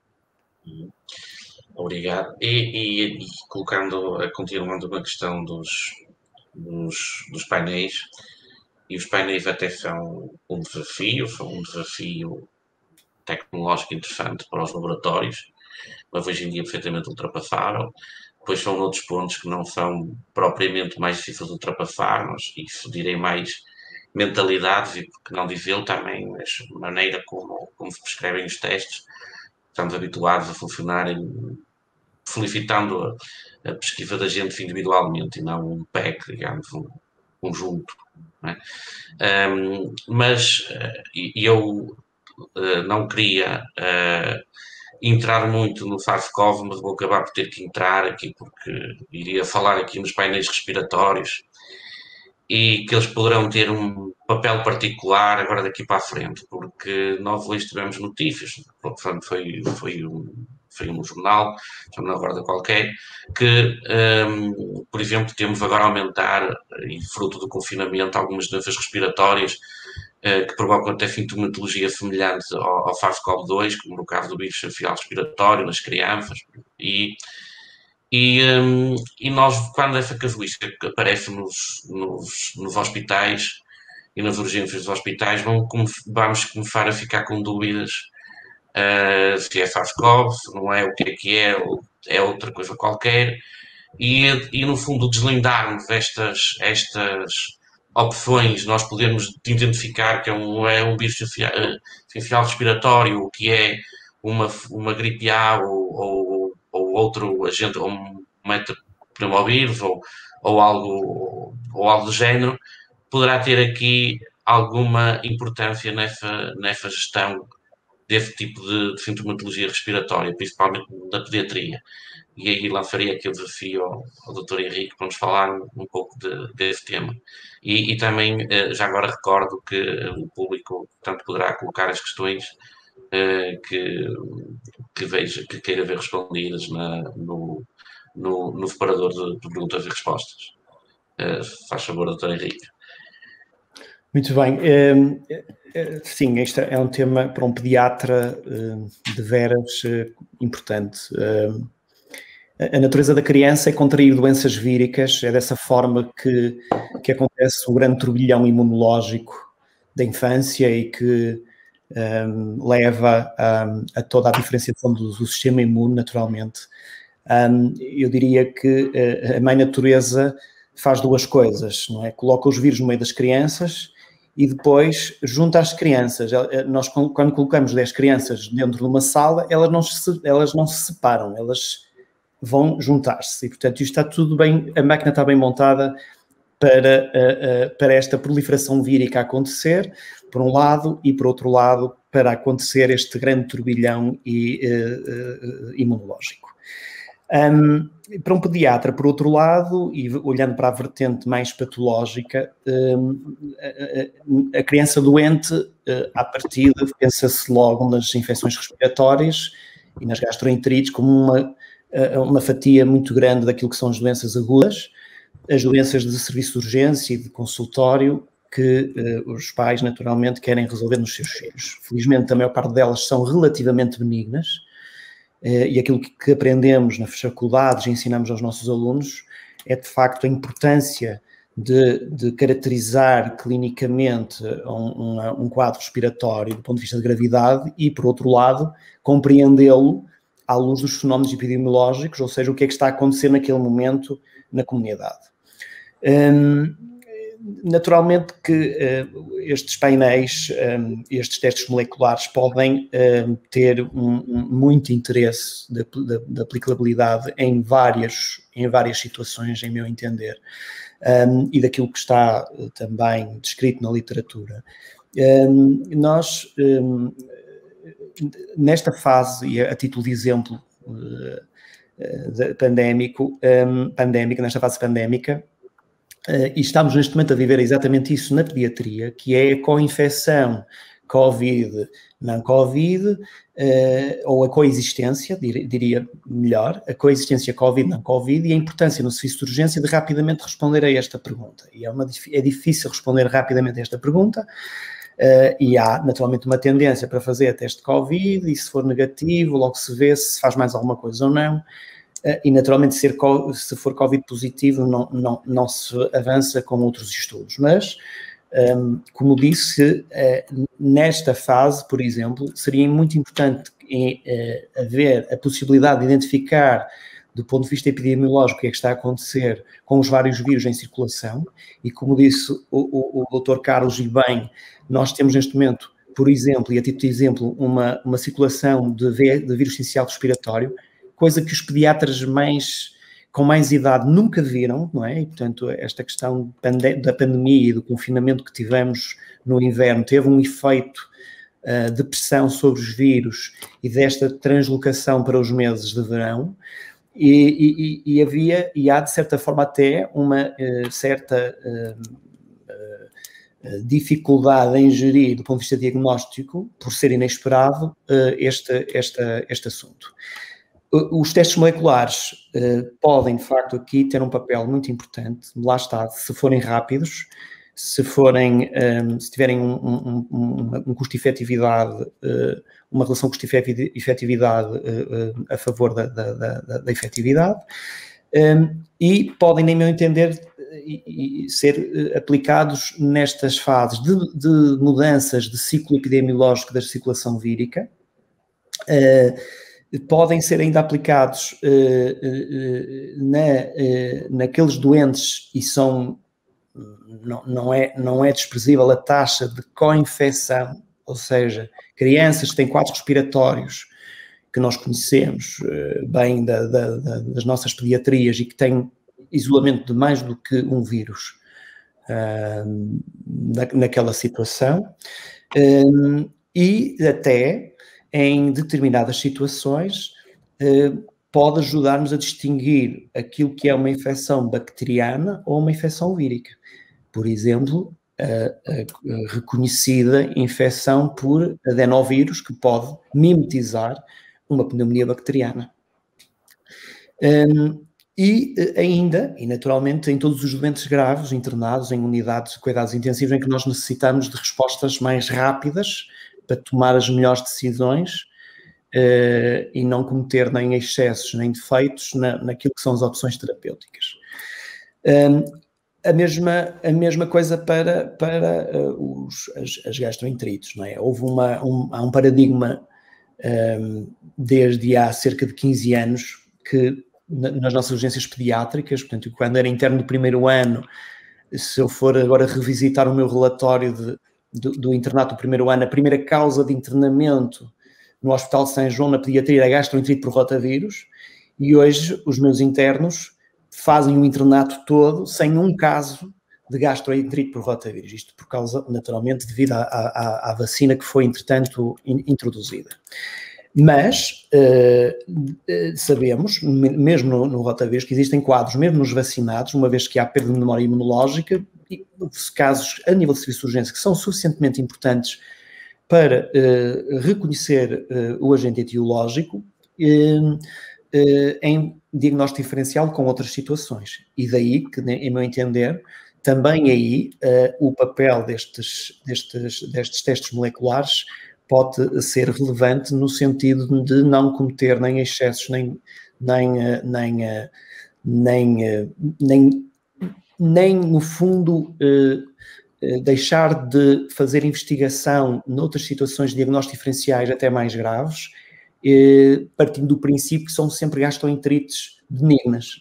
Obrigado. E continuando na questão dos painéis, e os painéis até são um desafio tecnológico interessante para os laboratórios, mas hoje em dia perfeitamente ultrapassável. Depois são outros pontos que não são propriamente mais difíceis de ultrapassar, mas isso direi mais mentalidades, e porque não dizê-lo também, a maneira como se prescrevem os testes. Estamos habituados a funcionarem solicitando a pesquisa da gente individualmente e não um pack, digamos, um conjunto. Não é? Mas eu não queria entrar muito no SARS-CoV, mas vou acabar por ter que entrar aqui porque iria falar aqui nos painéis respiratórios e que eles poderão ter um papel particular agora daqui para a frente, porque nós hoje tivemos notícias, portanto foi um jornal, não me lembro qualquer, que, por exemplo, temos agora a aumentar, e fruto do confinamento, algumas doenças respiratórias que provocam até sintomatologia semelhante ao SARS-CoV-2, como no caso do vírus sensorial respiratório nas crianças, e nós, quando essa casuística aparece nos hospitais e nas urgências dos hospitais, vamos começar a ficar com dúvidas se é SARS-CoV, se não é, o que é outra coisa qualquer, e no fundo deslindarmos estas opções, nós podemos identificar que é um vírus sensorial respiratório, o que é uma gripe A ou outro agente, ou um metapneumovírus ou algo do género, poderá ter aqui alguma importância nessa gestão desse tipo de sintomatologia respiratória, principalmente na pediatria. E aí lançaria aqui o desafio ao Dr. Henrique para nos falar um pouco desse tema. E também, já agora recordo que o público, portanto, poderá colocar as questões que queira ver respondidas no separador de perguntas e respostas. Faz favor, Dr. Henrique. Muito bem. Sim, este é um tema para um pediatra de veras importante. A natureza da criança é contrair doenças víricas, é dessa forma que acontece o grande turbilhão imunológico da infância e que leva a toda a diferenciação do sistema imune, naturalmente. Eu diria que a mãe natureza faz duas coisas, não é? Coloca os vírus no meio das crianças e depois junta as crianças. Nós, quando colocamos 10 crianças dentro de uma sala, elas não se separam, elas vão juntar-se. E, portanto, isto está tudo bem, a máquina está bem montada para esta proliferação vírica acontecer, por um lado, e por outro lado, para acontecer este grande turbilhão imunológico. Para um pediatra, por outro lado, e olhando para a vertente mais patológica, a criança doente, à partida, pensa-se logo nas infecções respiratórias e nas gastroenterites como uma fatia muito grande daquilo que são as doenças agudas, as doenças de serviço de urgência e de consultório que os pais, naturalmente, querem resolver nos seus filhos. Felizmente, a maior parte delas são relativamente benignas, e aquilo que aprendemos nas faculdades e ensinamos aos nossos alunos é, de facto, a importância de caracterizar clinicamente um quadro respiratório do ponto de vista de gravidade e, por outro lado, compreendê-lo à luz dos fenómenos epidemiológicos, ou seja, o que é que está a acontecer naquele momento na comunidade. Naturalmente que estes painéis, estes testes moleculares podem ter muito interesse de aplicabilidade em várias situações, em meu entender, e daquilo que está também descrito na literatura. Nós, nesta fase, e a título de exemplo nesta fase pandémica, e estamos neste momento a viver exatamente isso na pediatria, que é a co-infecção Covid, não Covid, ou a coexistência, diria melhor, a coexistência Covid, não Covid, e a importância no serviço de urgência de rapidamente responder a esta pergunta. E é difícil responder rapidamente a esta pergunta, e há naturalmente uma tendência para fazer teste de Covid, e se for negativo, logo se vê se faz mais alguma coisa ou não. E, naturalmente, se for Covid positivo, não se avança com outros estudos. Mas, como disse, nesta fase, por exemplo, seria muito importante haver a possibilidade de identificar, do ponto de vista epidemiológico, o que é que está a acontecer com os vários vírus em circulação. E, como disse o Dr. Carlos, e bem, nós temos neste momento, por exemplo, e a título de exemplo, uma circulação de vírus sensorial respiratório, coisa que os pediatras com mais idade nunca viram, não é? E, portanto, esta questão da pandemia e do confinamento que tivemos no inverno teve um efeito de pressão sobre os vírus e desta translocação para os meses de verão, e havia, e há de certa forma até uma certa dificuldade em gerir do ponto de vista diagnóstico, por ser inesperado, este assunto. Os testes moleculares podem, de facto, aqui ter um papel muito importante, lá está, se forem rápidos, se tiverem um custo-efetividade, uma relação custo-efetividade a favor da efetividade, e podem, nem meu entender, ser aplicados nestas fases de mudanças de ciclo epidemiológico da circulação vírica. Podem ser ainda aplicados naqueles doentes, e não é desprezível a taxa de co-infecção, ou seja, crianças que têm quadros respiratórios, que nós conhecemos bem das nossas pediatrias e que têm isolamento de mais do que um vírus naquela situação, e até em determinadas situações pode ajudar-nos a distinguir aquilo que é uma infecção bacteriana ou uma infecção vírica. Por exemplo, a reconhecida infecção por adenovírus, que pode mimetizar uma pneumonia bacteriana. E ainda, e naturalmente, em todos os doentes graves internados em unidades de cuidados intensivos em que nós necessitamos de respostas mais rápidas para tomar as melhores decisões e não cometer nem excessos nem defeitos naquilo que são as opções terapêuticas. A mesma coisa para as gastroenterites, não é? Há um paradigma desde há cerca de 15 anos que nas nossas urgências pediátricas, portanto, quando era interno do primeiro ano, se eu for agora revisitar o meu relatório do internato do primeiro ano, a primeira causa de internamento no Hospital de São João, na pediatria, era gastroenterite por rotavírus, e hoje os meus internos fazem o internato todo sem um caso de gastroenterite por rotavírus. Isto por causa, naturalmente, devido à vacina que foi, entretanto, introduzida. Mas sabemos, mesmo no rotavírus, que existem quadros, mesmo nos vacinados, uma vez que há perda de memória imunológica, e casos a nível de serviço de urgência que são suficientemente importantes para reconhecer o agente etiológico em diagnóstico diferencial com outras situações. E daí que, em meu entender, também aí o papel destes testes moleculares pode ser relevante no sentido de não cometer nem excessos, nem no fundo, deixar de fazer investigação noutras situações de diagnóstico diferenciais até mais graves, partindo do princípio que são sempre gastroenterites benignas.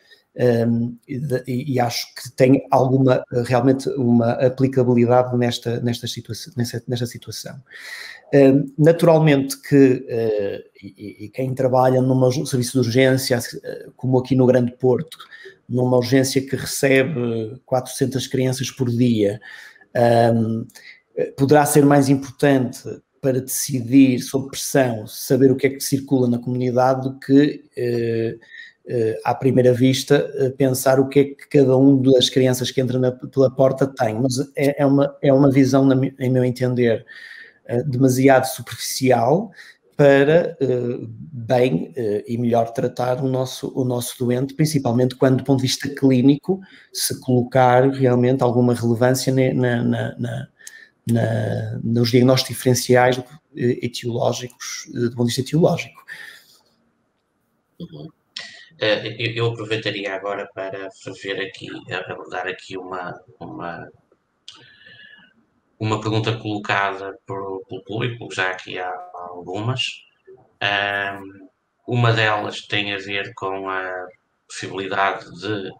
E acho que tem realmente uma aplicabilidade nesta situação. Naturalmente que e quem trabalha num serviço de urgência, como aqui no Grande Porto, numa urgência que recebe 400 crianças por dia, poderá ser mais importante para decidir sob pressão, saber o que é que circula na comunidade, do que à primeira vista pensar o que é que cada uma das crianças que entram pela porta tem. Mas é uma visão, em meu entender, demasiado superficial para bem e melhor tratar o nosso doente, principalmente quando, do ponto de vista clínico, se colocar realmente alguma relevância nos diagnósticos diferenciais etiológicos, do ponto de vista etiológico. Eu aproveitaria agora para abordar aqui uma pergunta colocada pelo público, já aqui há algumas. Uma delas tem a ver com a possibilidade de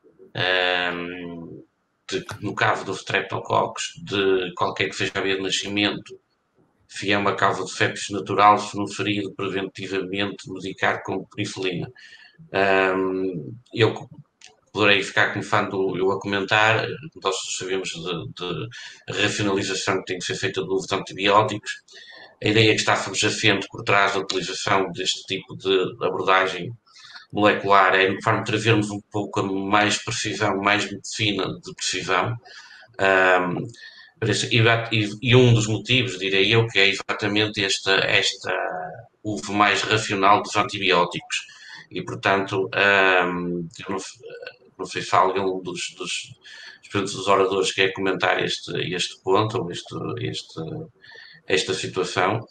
no caso do Streptococcus, de qualquer que seja a via de nascimento, se é uma causa de sepsis natural, se não seria de preventivamente medicar com penicilina. Eu poderei ficar como fã eu a comentar. Nós sabemos de racionalização que tem que ser feita do uso de antibióticos. A ideia que está subjacente por trás da utilização deste tipo de abordagem molecular é, de forma a vermos um pouco mais precisão, mais medicina de precisão. E um dos motivos, direi eu, que é exatamente esta uso mais racional dos antibióticos. E, portanto, eu não sei se algum dos oradores quer comentar este ponto, ou esta situação.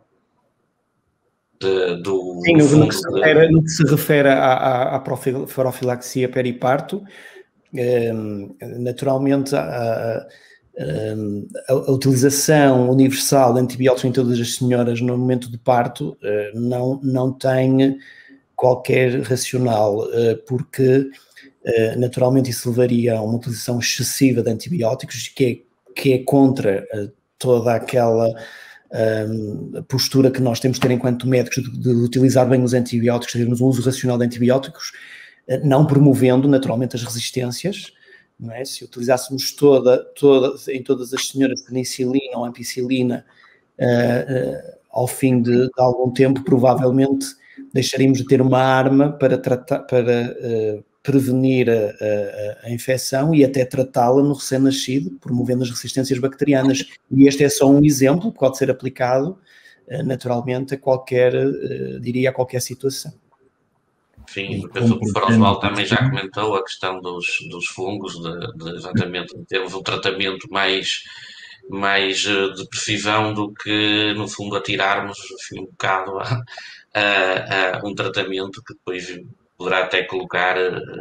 Sim, no que se refere à profilaxia periparto, naturalmente a utilização universal de antibióticos em todas as senhoras no momento de parto não tem qualquer racional, porque naturalmente isso levaria a uma utilização excessiva de antibióticos, que é contra toda aquela postura que nós temos de ter enquanto médicos de utilizar bem os antibióticos, termos um uso racional de antibióticos, não promovendo naturalmente as resistências, não é? Se utilizássemos em todas as senhoras penicilina ou ampicilina ao fim de algum tempo, provavelmente deixaríamos de ter uma arma para prevenir a infecção e até tratá-la no recém-nascido, promovendo as resistências bacterianas. E este é só um exemplo que pode ser aplicado naturalmente a qualquer situação. Sim, o professor Osvaldo também já comentou a questão dos fungos, exatamente de termos um tratamento mais de precisão do que, no fundo, atirarmos assim, um bocado a um tratamento que depois poderá até colocar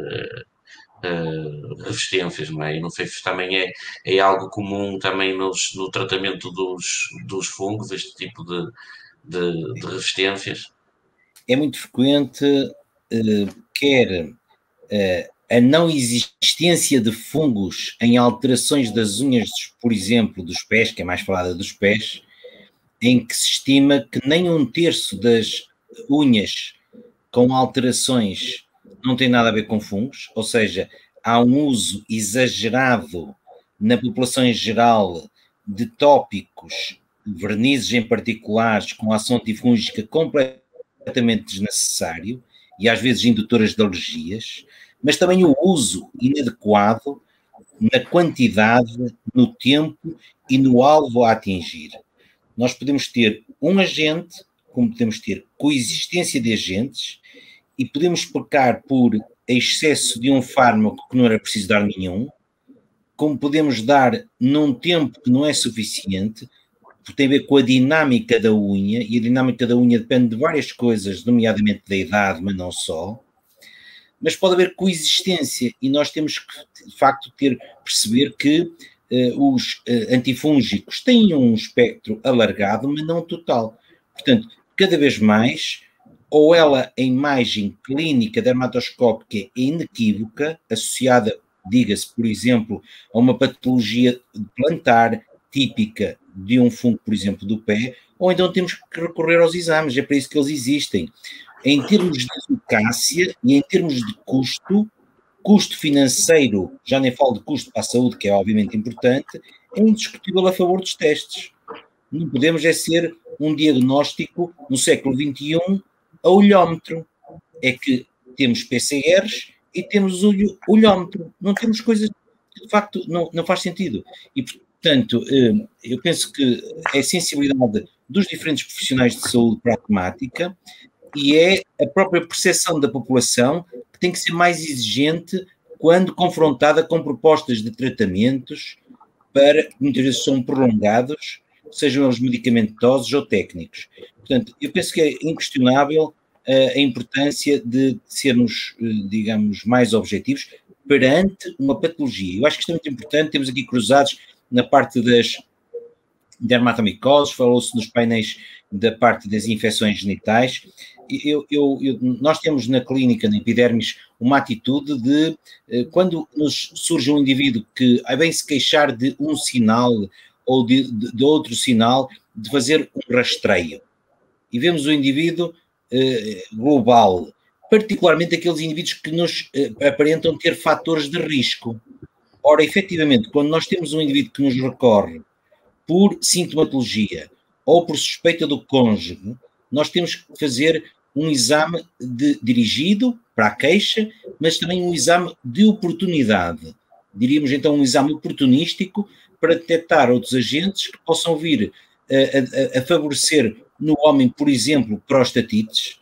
resistências, não é? E não sei se também é algo comum também no tratamento dos fungos, este tipo de resistências. É muito frequente, quer a não existência de fungos em alterações das unhas, por exemplo, dos pés, que é mais falada dos pés, em que se estima que nem 1/3 das unhas com alterações não tem nada a ver com fungos, ou seja, há um uso exagerado na população em geral de tópicos, vernizes em particulares, com ação antifúngica completamente desnecessário e às vezes indutoras de alergias, mas também o uso inadequado na quantidade, no tempo e no alvo a atingir. Nós podemos ter um agente, como podemos ter coexistência de agentes, e podemos pecar por excesso de um fármaco que não era preciso dar nenhum, como podemos dar num tempo que não é suficiente, porque tem a ver com a dinâmica da unha, e a dinâmica da unha depende de várias coisas, nomeadamente da idade, mas não só. Mas pode haver coexistência, e nós temos que, de facto, perceber que os antifúngicos têm um espectro alargado, mas não total. Portanto, cada vez mais, ou a imagem clínica dermatoscópica é inequívoca, associada, diga-se, por exemplo, a uma patologia plantar típica de um fungo, por exemplo, do pé, ou então temos que recorrer aos exames, é para isso que eles existem. Em termos de eficácia e em termos de custo financeiro, já nem falo de custo para a saúde, que é obviamente importante, é indiscutível a favor dos testes. Não podemos ser um diagnóstico no século XXI a olhómetro. É que temos PCRs e temos o olhómetro. Não temos coisas que, de facto, não faz sentido. E, portanto, eu penso que é a sensibilidade dos diferentes profissionais de saúde para a temática e é a própria percepção da população que tem que ser mais exigente quando confrontada com propostas de tratamentos para, muitas vezes são prolongados, sejam eles medicamentosos ou técnicos. Portanto, eu penso que é inquestionável a importância de sermos, digamos, mais objetivos perante uma patologia. Eu acho que isto é muito importante, temos aqui cruzados na parte das dermatomicoses, falou-se nos painéis da parte das infecções genitais. Nós temos na clínica, na epidermis, uma atitude de, quando nos surge um indivíduo que vem se queixar de um sinal ou de outro sinal, de fazer um rastreio. E vemos o indivíduo global particularmente aqueles indivíduos que nos aparentam ter fatores de risco. Ora, efetivamente, quando nós temos um indivíduo que nos recorre por sintomatologia ou por suspeita do cônjuge, nós temos que fazer um exame dirigido para a queixa, mas também um exame de oportunidade. Diríamos então um exame oportunístico para detectar outros agentes que possam vir a favorecer no homem, por exemplo, prostatites,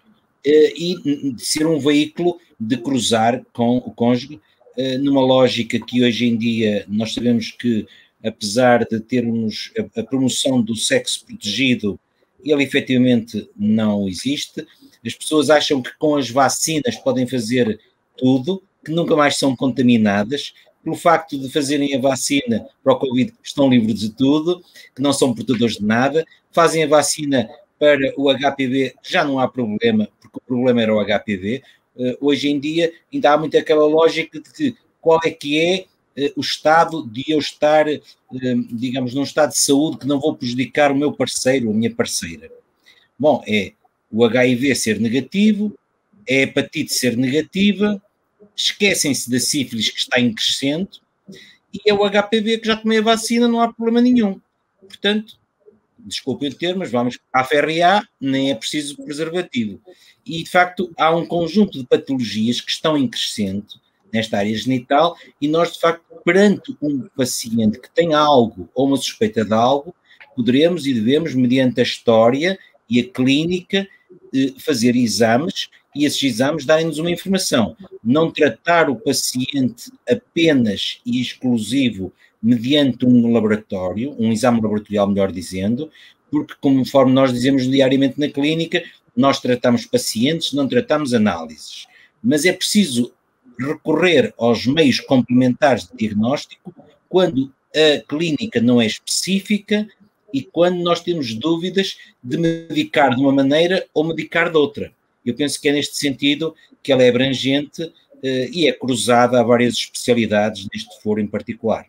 e ser um veículo de cruzar com o cônjuge, numa lógica que hoje em dia nós sabemos que, apesar de termos a promoção do sexo protegido, ele efetivamente não existe. As pessoas acham que com as vacinas podem fazer tudo, que nunca mais são contaminadas. Pelo facto de fazerem a vacina para o Covid, estão livres de tudo, que não são portadores de nada, fazem a vacina para o HPV, já não há problema, porque o problema era o HPV. Hoje em dia ainda há muito aquela lógica de que qual é que é o estado de eu estar, digamos, num estado de saúde que não vou prejudicar o meu parceiro ou a minha parceira. Bom, é o HIV ser negativo, é a hepatite ser negativa, esquecem-se da sífilis que está em crescente e é o HPV que já tomei a vacina, não há problema nenhum. Portanto, desculpem o termo, mas vamos à FRA, nem é preciso preservativo. E, de facto, há um conjunto de patologias que estão em crescente nesta área genital e nós, de facto, perante um paciente que tem algo ou uma suspeita de algo, poderemos e devemos, mediante a história e a clínica, fazer exames e esses exames darem-nos uma informação. Não tratar o paciente apenas e exclusivo mediante um laboratório, um exame laboratorial, melhor dizendo, porque, conforme nós dizemos diariamente na clínica, nós tratamos pacientes, não tratamos análises. Mas é preciso recorrer aos meios complementares de diagnóstico quando a clínica não é específica e quando nós temos dúvidas de medicar de uma maneira ou medicar de outra. Eu penso que é neste sentido que ela é abrangente e é cruzada a várias especialidades neste foro em particular.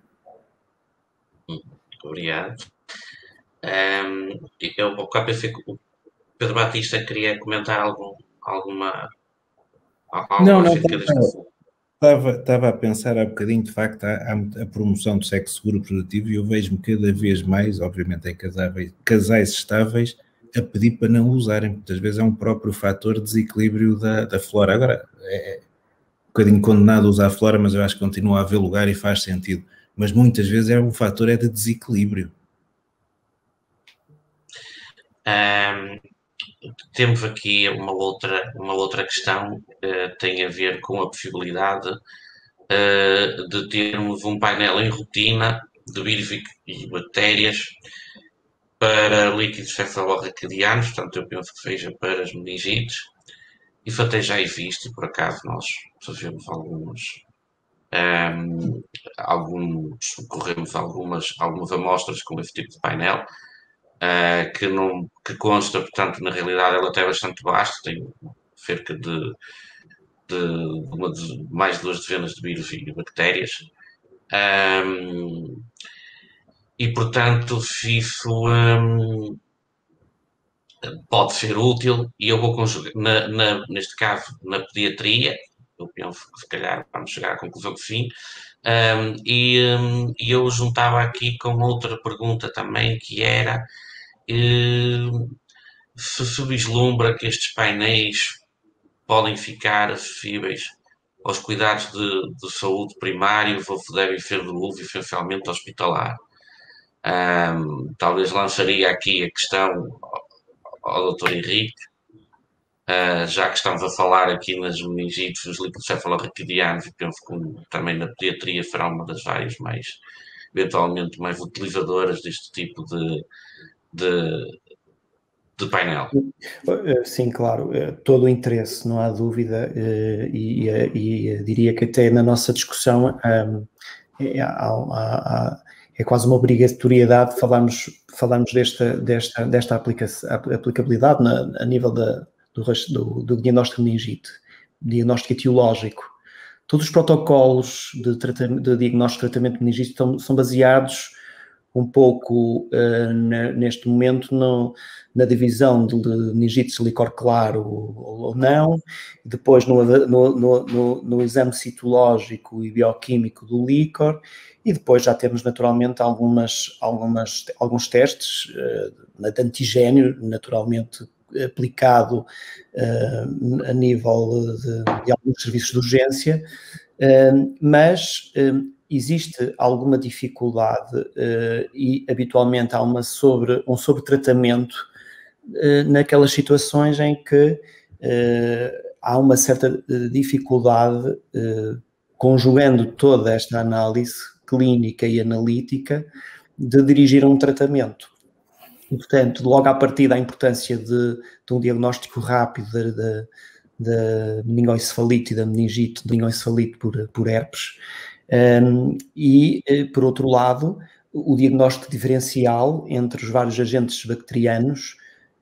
Obrigado. Eu, ao bocado, pensei que o Pedro Batista queria comentar alguma não, estava a pensar há bocadinho, de facto, há a promoção do sexo seguro reprodutivo e eu vejo-me cada vez mais, obviamente em casais estáveis, a pedir para não usarem. Muitas vezes é um próprio fator de desequilíbrio da flora. Agora, é um bocadinho condenado a usar a flora, mas eu acho que continua a haver lugar e faz sentido. Mas muitas vezes é um fator de desequilíbrio. Temos aqui uma outra questão que tem a ver com a possibilidade de termos um painel em rotina de vírus e bactérias para líquidos cefalorraquidianos, portanto eu penso que seja para as meningites. Isso até já existe e por acaso nós fazemos corremos algumas amostras com esse tipo de painel. Que consta, portanto, na realidade ela até é bastante baixa, tem cerca de mais de 2 dezenas de vírus e bactérias, e portanto isso pode ser útil e eu vou conjugar, neste caso, na pediatria, eu penso que se calhar vamos chegar à conclusão que sim, e eu juntava aqui com outra pergunta também, que era se vislumbra que estes painéis podem ficar acessíveis aos cuidados de saúde primários ou se devem ser de uso essencialmente hospitalar. Talvez lançaria aqui a questão ao Dr. Henrique, já que estamos a falar aqui nas meningites, nos líquidos cefalorraquidianos, e penso que também na pediatria será uma das várias eventualmente mais utilizadoras deste tipo de painel. Sim, claro, todo o interesse, não há dúvida, e diria que até na nossa discussão é quase uma obrigatoriedade falarmos desta aplicabilidade a nível do diagnóstico de meningite, diagnóstico etiológico. Todos os protocolos de diagnóstico e tratamento de meningite são baseados um pouco neste momento na divisão de meningites de licor claro ou não, depois no exame citológico e bioquímico do líquor, e depois já temos naturalmente alguns testes de antigênio, naturalmente aplicado a nível de alguns serviços de urgência, mas existe alguma dificuldade e habitualmente há um sobretratamento naquelas situações em que há uma certa dificuldade, conjugando toda esta análise clínica e analítica, de dirigir um tratamento. E, portanto, logo à partida, a importância de um diagnóstico rápido da meningoencefalite e da meningite, de meningoencefalite por herpes, e, por outro lado, o diagnóstico diferencial entre os vários agentes bacterianos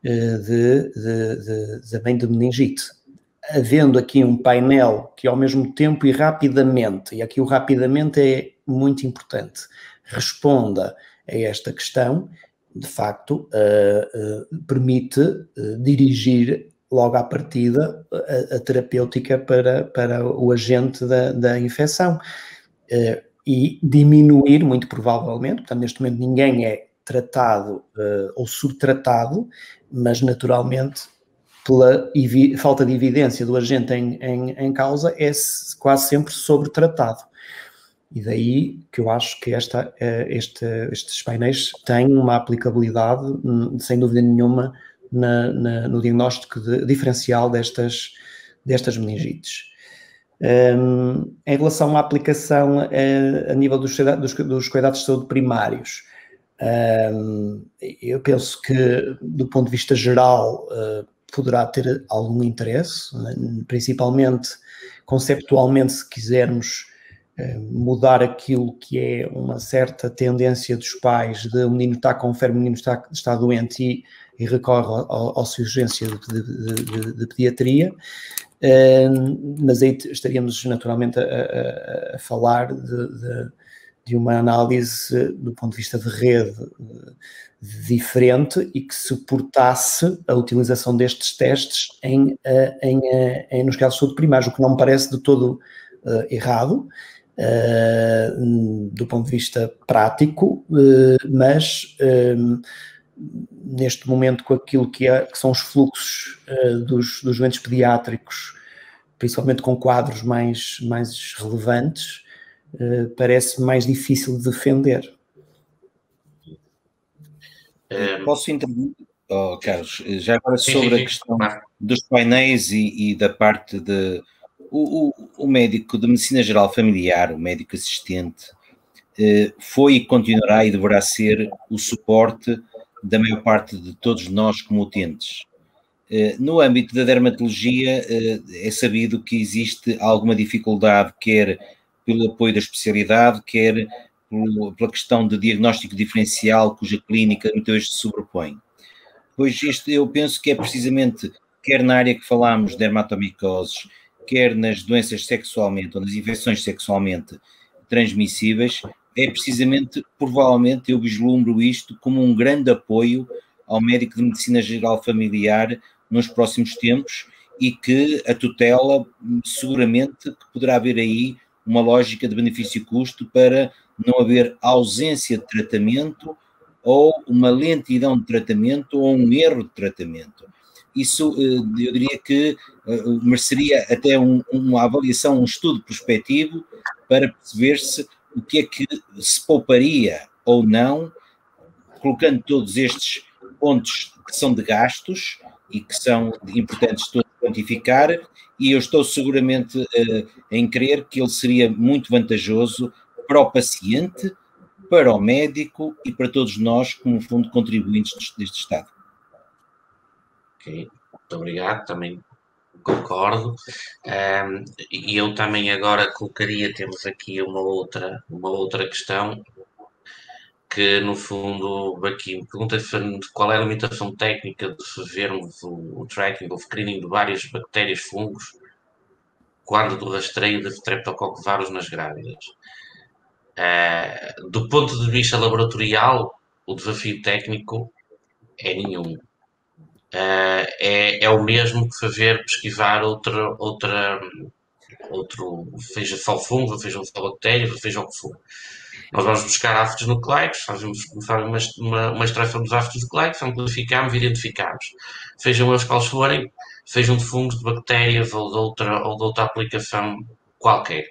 também de meningite. Havendo aqui um painel que, ao mesmo tempo e rapidamente, e aqui o rapidamente é muito importante, responda a esta questão, de facto, permite dirigir logo à partida a terapêutica para o agente da infecção e diminuir, muito provavelmente, portanto, neste momento ninguém é tratado ou subtratado, mas naturalmente pela falta de evidência do agente em causa é quase sempre sobretratado. E daí que eu acho que estes painéis têm uma aplicabilidade, sem dúvida nenhuma, no diagnóstico diferencial destas meningites. Em relação à aplicação a nível dos cuidados de saúde primários, eu penso que, do ponto de vista geral, poderá ter algum interesse, principalmente conceptualmente, se quisermos mudar aquilo que é uma certa tendência dos pais de o menino está com febre, o menino está doente e recorre à urgência de pediatria, mas aí estaríamos naturalmente a falar de uma análise do ponto de vista de rede diferente e que suportasse a utilização destes testes nos casos de saúde primários, o que não me parece de todo errado, do ponto de vista prático, mas neste momento, com aquilo que são os fluxos dos doentes pediátricos, principalmente com quadros mais relevantes, parece mais difícil de defender. Posso intervir, Carlos? Já agora sobre a questão dos painéis e da parte de... O médico de medicina geral familiar, o médico assistente, foi e continuará e deverá ser o suporte da maior parte de todos nós como utentes. No âmbito da dermatologia, é sabido que existe alguma dificuldade, quer pelo apoio da especialidade, quer pela questão de diagnóstico diferencial, cuja clínica muitas vezes se sobrepõe. Pois eu penso que é precisamente, quer na área que falámos, dermatomicoses, quer nas doenças sexualmente ou nas infecções sexualmente transmissíveis, é precisamente, provavelmente, eu vislumbro isto como um grande apoio ao médico de medicina geral familiar nos próximos tempos e que a tutela, seguramente, que poderá haver aí uma lógica de benefício-custo para não haver ausência de tratamento ou uma lentidão de tratamento ou um erro de tratamento. Isso, eu diria que mereceria até uma avaliação, um estudo prospectivo para perceber-se o que é que se pouparia ou não, colocando todos estes pontos que são de gastos e que são importantes de quantificar, e eu estou seguramente em crer que ele seria muito vantajoso para o paciente, para o médico e para todos nós, como fundo contribuintes deste Estado. Ok, muito obrigado, também concordo. E eu também agora colocaria, temos aqui uma outra questão, que no fundo aqui pergunta qual é a limitação técnica de fazermos o tracking ou screening de várias bactérias, fungos, quando do rastreio de streptococcus aureus nas grávidas. Do ponto de vista laboratorial, o desafio técnico é nenhum. É o mesmo que fazer pesquisar outro, seja só fungo, seja só bactérias, seja o que for. Nós vamos buscar ácidos nucleicos, fazemos uma extração dos ácidos nucleicos, amplificamos e identificamos. Sejam eles quais forem, sejam de fungos, de bactérias ou de outra aplicação qualquer.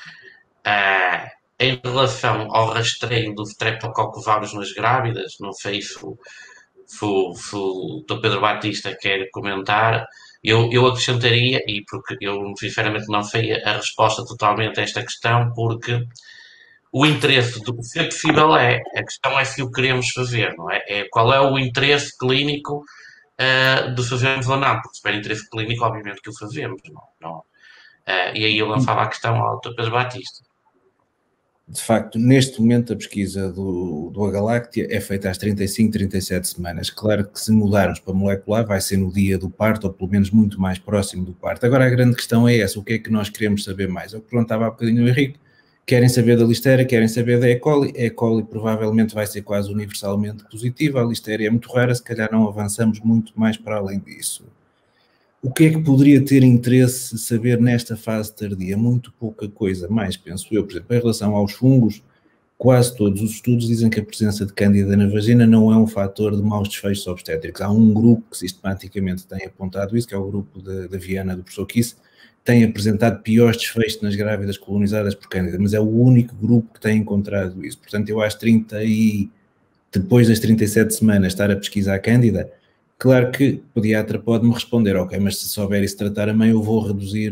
Em relação ao rastreio do Streptococcus aureus nas grávidas, não sei se o Dr. Pedro Batista quer comentar, eu acrescentaria, e porque eu sinceramente não sei a resposta totalmente a esta questão, porque o interesse do que é possível a questão é se o queremos fazer, não é? Qual é o interesse clínico de fazermos ou não, porque se tiver interesse clínico, obviamente que o fazemos, não. E aí eu lançava a questão ao Dr. Pedro Batista. De facto, neste momento a pesquisa do Agaláctea é feita às 35, 37 semanas. Claro que se mudarmos para molecular vai ser no dia do parto, ou pelo menos muito mais próximo do parto. Agora a grande questão é essa, o que é que nós queremos saber mais? Eu perguntava há bocadinho ao Henrique, querem saber da Listeria, querem saber da E. coli. A E. coli provavelmente vai ser quase universalmente positiva, a Listeria é muito rara, se calhar não avançamos muito mais para além disso. O que é que poderia ter interesse saber nesta fase tardia? Muito pouca coisa mais, penso eu. Por exemplo, em relação aos fungos, quase todos os estudos dizem que a presença de cândida na vagina não é um fator de maus desfechos obstétricos. Há um grupo que sistematicamente tem apontado isso, que é o grupo da Viana, do professor Kiss, tem apresentado piores desfechos nas grávidas colonizadas por cândida, mas é o único grupo que tem encontrado isso. Portanto, eu acho 30 e depois das 37 semanas estar a pesquisar cândida, claro que o pediatra pode-me responder, ok, mas se souber isso tratar a mãe, eu vou reduzir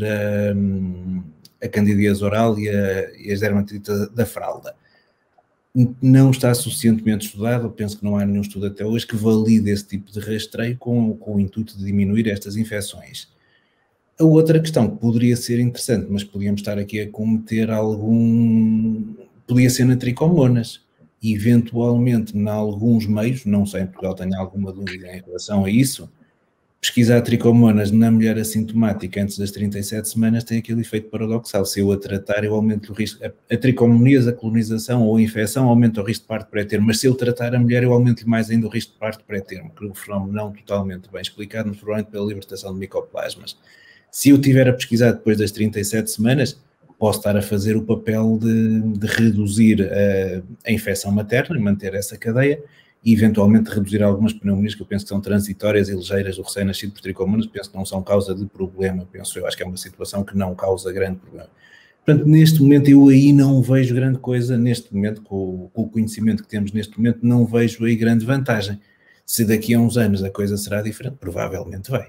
a candidíase oral e as dermatites da fralda. Não está suficientemente estudado, eu penso que não há nenhum estudo até hoje que valide esse tipo de rastreio com o intuito de diminuir estas infecções. A outra questão que poderia ser interessante, mas podíamos estar aqui a cometer podia ser na tricomonas. Eventualmente, em alguns meios, não sei, em Portugal tenho alguma dúvida em relação a isso, pesquisar tricomonas na mulher assintomática antes das 37 semanas tem aquele efeito paradoxal. Se eu a tratar, eu aumento o risco. A tricomoníase, a colonização ou a infecção aumenta o risco de parto pré-termo, mas se eu tratar a mulher, eu aumento mais ainda o risco de parto pré-termo, que é um fenómeno não totalmente bem explicado, mas provavelmente pela libertação de micoplasmas. Se eu tiver a pesquisar depois das 37 semanas, posso estar a fazer o papel de reduzir a infecção materna, manter essa cadeia e eventualmente reduzir algumas pneumonias que eu penso que são transitórias e ligeiras do recém-nascido por tricomonas, penso que não são causa de problema, acho que é uma situação que não causa grande problema. Portanto, neste momento eu aí não vejo grande coisa, neste momento, com o conhecimento que temos neste momento, não vejo aí grande vantagem. Se daqui a uns anos a coisa será diferente, provavelmente vai.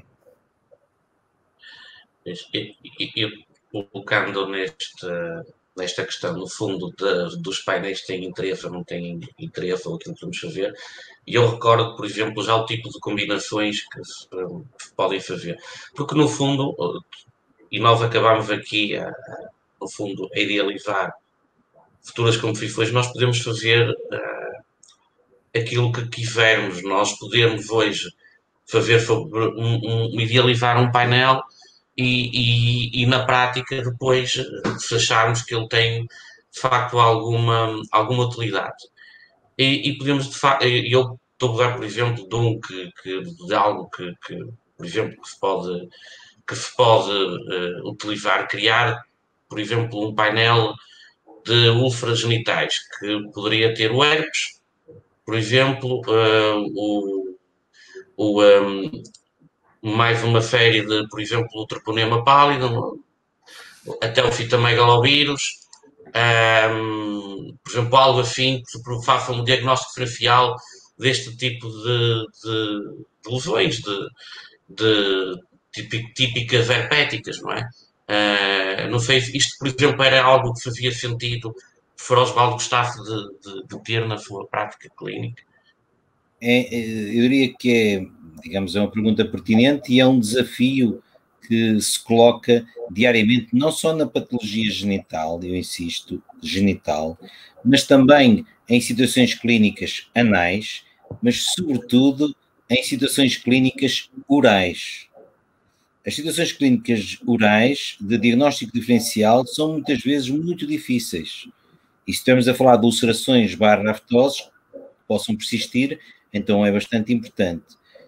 Eu colocando nesta questão, no fundo, dos painéis que têm interesse ou não têm interesse, ou aquilo que vamos fazer, e eu recordo, por exemplo, já o tipo de combinações que se podem fazer. Porque, no fundo, e nós acabamos aqui, no fundo, a idealizar futuras competições, nós podemos fazer aquilo que quisermos. Nós podemos hoje fazer idealizar um painel e na prática depois se acharmos que ele tem de facto alguma utilidade. E podemos de facto, eu estou a dar, por exemplo, de algo que por exemplo, que se pode utilizar, criar, por exemplo, um painel de ultragenitais que poderia ter o herpes, por exemplo, mais uma série de, por exemplo, o treponema pálido, até o fitomegalovírus, por exemplo, algo assim que faça um diagnóstico diferencial deste tipo de lesões, de típicas herpéticas, não é? Não sei se isto, por exemplo, era algo que fazia sentido que o Osvaldo gostasse de ter na sua prática clínica. Eu diria que é, digamos, é uma pergunta pertinente e é um desafio que se coloca diariamente, não só na patologia genital, eu insisto, genital, mas também em situações clínicas anais, mas sobretudo em situações clínicas orais. As situações clínicas orais de diagnóstico diferencial são muitas vezes muito difíceis. E se estivermos a falar de ulcerações / aftoses que possam persistir, então é bastante importante.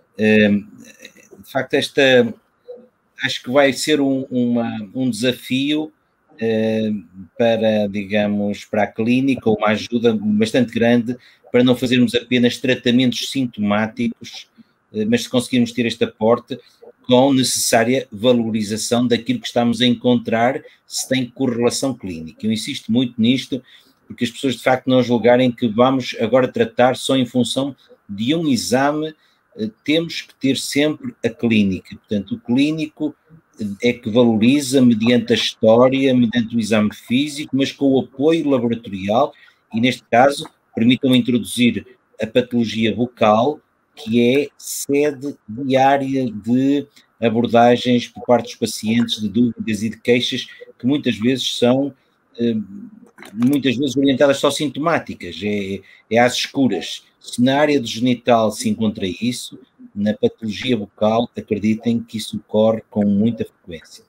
De facto, acho que vai ser um desafio para, digamos, para a clínica, ou uma ajuda bastante grande para não fazermos apenas tratamentos sintomáticos, mas se conseguirmos ter este aporte com necessária valorização daquilo que estamos a encontrar, se tem correlação clínica. Eu insisto muito nisto, porque as pessoas de facto não julgarem que vamos agora tratar só em função de um exame. Temos que ter sempre a clínica. Portanto, o clínico é que valoriza mediante a história, mediante o exame físico, mas com o apoio laboratorial, e neste caso permitam-me introduzir a patologia bucal, que é sede diária de abordagens por parte dos pacientes, de dúvidas e de queixas, que muitas vezes são orientadas só sintomáticas, é às escuras. Se na área do genital se encontra isso, na patologia bucal, acreditem que isso ocorre com muita frequência.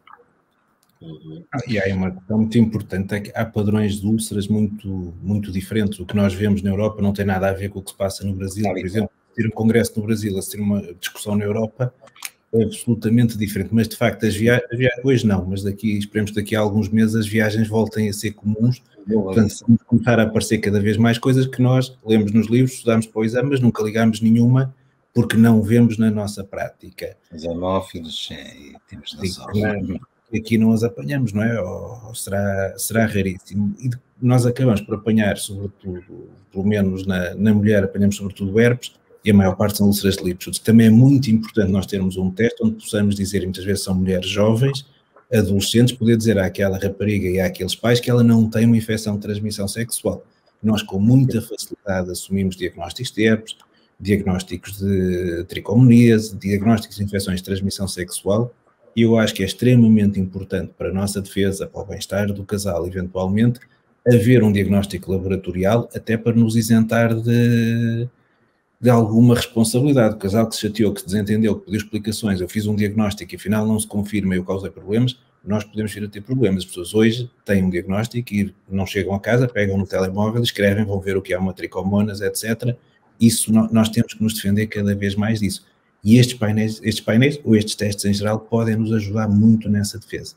E há uma questão muito importante, é que há padrões de úlceras muito, muito diferentes. O que nós vemos na Europa não tem nada a ver com o que se passa no Brasil. Por exemplo, ter um congresso no Brasil, a ter uma discussão na Europa, é absolutamente diferente. Mas, de facto, as viagens, hoje não, mas esperemos que daqui a alguns meses as viagens voltem a ser comuns. Portanto, vamos começar a aparecer cada vez mais coisas que nós lemos nos livros, estudamos para o exame, mas nunca ligamos nenhuma porque não vemos na nossa prática. Os hemófilos, temos noção. Aqui não as apanhamos, não é? Ou será raríssimo. E nós acabamos por apanhar, sobretudo, pelo menos na mulher, apanhamos sobretudo o herpes, e a maior parte são úlceras de Lipschutz. Também é muito importante nós termos um teste onde possamos dizer, muitas vezes são mulheres jovens, adolescentes, poder dizer àquela rapariga e àqueles pais que ela não tem uma infecção de transmissão sexual. Nós, com muita facilidade, assumimos diagnósticos de herpes, diagnósticos de tricomoníase, diagnósticos de infecções de transmissão sexual, e eu acho que é extremamente importante para a nossa defesa, para o bem-estar do casal, eventualmente, haver um diagnóstico laboratorial, até para nos isentar de alguma responsabilidade. O casal que se chateou, que se desentendeu, que pediu explicações, eu fiz um diagnóstico e afinal não se confirma e eu causei problemas, nós podemos vir a ter problemas. As pessoas hoje têm um diagnóstico e não chegam a casa, pegam no telemóvel, escrevem, vão ver o que é uma tricomonas, etc. Isso nós temos que nos defender cada vez mais disso. E estes painéis, ou estes testes em geral, podem nos ajudar muito nessa defesa.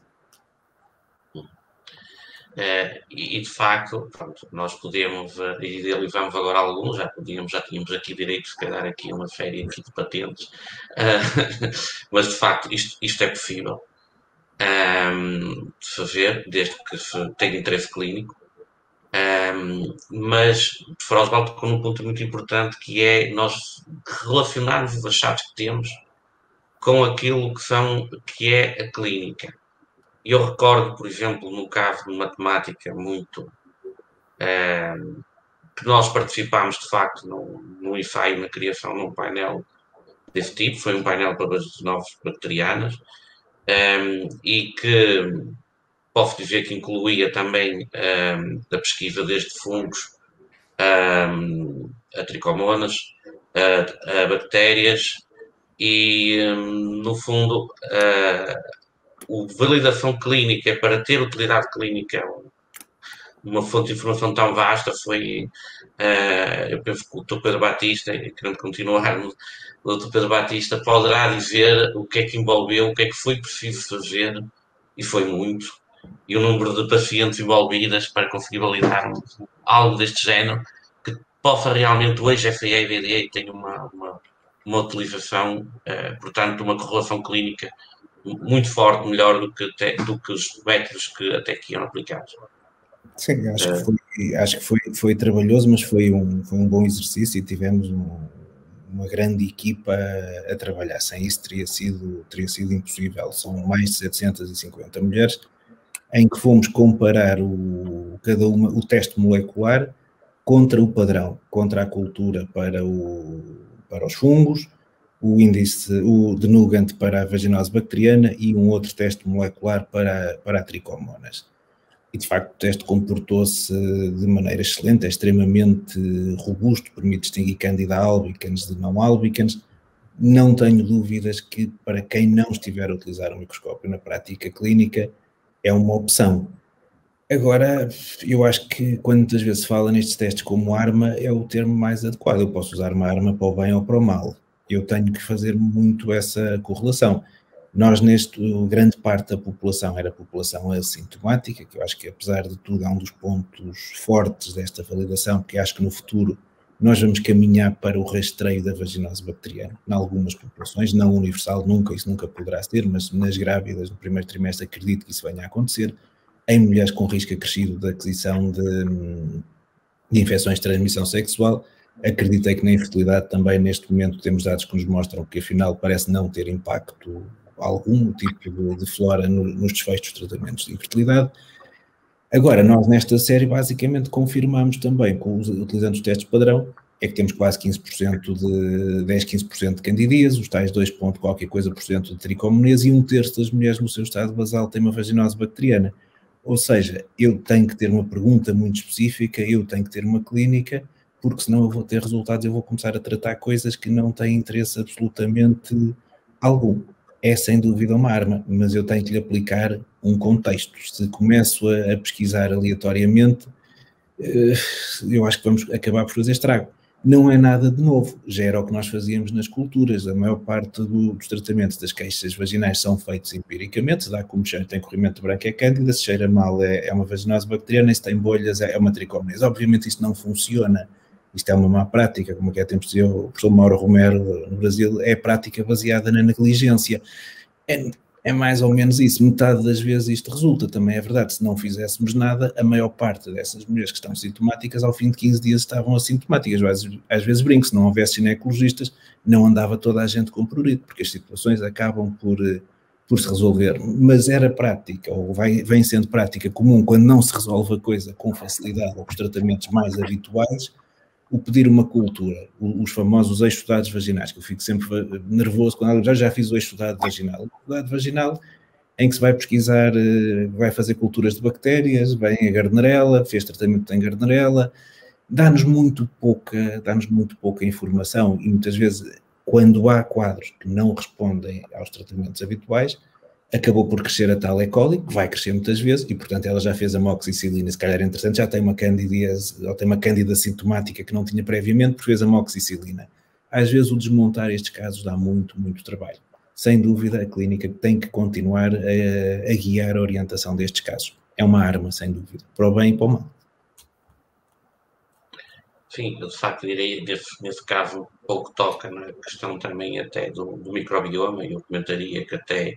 E de facto, pronto, nós podemos, e idealizamos agora alguns, já tínhamos aqui direito, se calhar, aqui uma série aqui de patentes, mas de facto isto é possível de fazer, desde que se tenha interesse clínico. Mas de Oswaldo tocou num ponto muito importante, que é nós relacionarmos os achados que temos com aquilo que é a clínica. Eu recordo, por exemplo, no caso de matemática que nós participámos de facto no ensaio, na criação de um painel desse tipo, foi um painel para bases novas bacterianas, e que posso dizer que incluía também a pesquisa desde fungos a tricomonas, a bactérias e, no fundo, a validação clínica para ter utilidade clínica, uma fonte de informação tão vasta, foi, eu penso que o Dr. Pedro Batista, e querendo continuar o Dr. Pedro Batista, poderá dizer o que é que envolveu, o que é que foi preciso fazer, e foi muito, e o número de pacientes envolvidas para conseguir validar algo deste género, que possa realmente hoje FDA e FDA tenha uma utilização, portanto, uma correlação clínica muito forte, melhor do que os métodos que até aqui eram aplicados. Sim, acho que foi trabalhoso, mas foi um bom exercício e tivemos uma grande equipa a trabalhar. Sem isso teria sido impossível. São mais de 750 mulheres em que fomos comparar o teste molecular contra o padrão, contra a cultura para os fungos, o índice, o de Nugent para a vaginose bacteriana e um outro teste molecular para a tricomonas. E, de facto, o teste comportou-se de maneira excelente, é extremamente robusto, permite distinguir Candida albicans de não albicans. Não tenho dúvidas que, para quem não estiver a utilizar o microscópio na prática clínica, é uma opção. Agora, eu acho que quando muitas vezes se fala nestes testes como arma, é o termo mais adequado. Eu posso usar uma arma para o bem ou para o mal. Eu tenho que fazer muito essa correlação. Nós, grande parte da população era a população assintomática, que eu acho que, apesar de tudo, é um dos pontos fortes desta validação, porque acho que no futuro nós vamos caminhar para o rastreio da vaginose bacteriana, em algumas populações, não universal, isso nunca poderá ser, mas nas grávidas, no primeiro trimestre, acredito que isso venha a acontecer. Em mulheres com risco acrescido de aquisição de infecções de transmissão sexual, acreditei que na infertilidade também, neste momento, temos dados que nos mostram que, afinal, parece não ter impacto algum tipo de flora nos desfechos dos tratamentos de infertilidade. Agora, nós nesta série basicamente confirmamos também, utilizando os testes padrão, é que temos quase 15% de 10-15% de candidíase, os tais 2 ponto qualquer coisa por cento de tricomonese, e 1/3 das mulheres no seu estado basal têm uma vaginose bacteriana. Ou seja, eu tenho que ter uma pergunta muito específica, eu tenho que ter uma clínica, porque senão eu vou ter resultados, eu vou começar a tratar coisas que não têm interesse absolutamente algum. É sem dúvida uma arma, mas eu tenho que lhe aplicar um contexto. Se começo a pesquisar aleatoriamente, eu acho que vamos acabar por fazer estrago. Não é nada de novo, já era o que nós fazíamos nas culturas. A maior parte dos tratamentos das queixas vaginais são feitos empiricamente, se dá como cheiro, tem corrimento branco, é cândida, se cheira mal é uma vaginose bacteriana, se tem bolhas é uma tricomonese. Obviamente isto não funciona, isto é uma má prática, como é tempos dizia o professor Mauro Romero no Brasil, é prática baseada na negligência. É mais ou menos isso, metade das vezes isto resulta, também é verdade, se não fizéssemos nada, a maior parte dessas mulheres que estão sintomáticas, ao fim de 15 dias estavam assintomáticas. Às vezes brinco, se não houvesse ginecologistas, não andava toda a gente com prurito, porque as situações acabam por se resolver, mas era prática, ou vem sendo prática comum, quando não se resolve a coisa com facilidade, ou com os tratamentos mais habituais, o pedir uma cultura, os famosos exudados vaginais, que eu fico sempre nervoso quando já fiz o exudado vaginal. O exudado vaginal em que se vai pesquisar, vai fazer culturas de bactérias, vem a Gardnerella, fez tratamento em Gardnerella, dá-nos muito pouca informação e muitas vezes, quando há quadros que não respondem aos tratamentos habituais, acabou por crescer a tal E. coli, que vai crescer muitas vezes, e portanto ela já fez amoxicilina, se calhar é interessante, já tem uma candidíase, ou tem uma cândida sintomática que não tinha previamente, porque fez amoxicilina. Às vezes o desmontar estes casos dá muito, muito trabalho. Sem dúvida a clínica tem que continuar a guiar a orientação destes casos. É uma arma, sem dúvida, para o bem e para o mal. Sim, eu de facto direi, nesse caso, pouco toca na questão também até do microbioma, e eu comentaria que até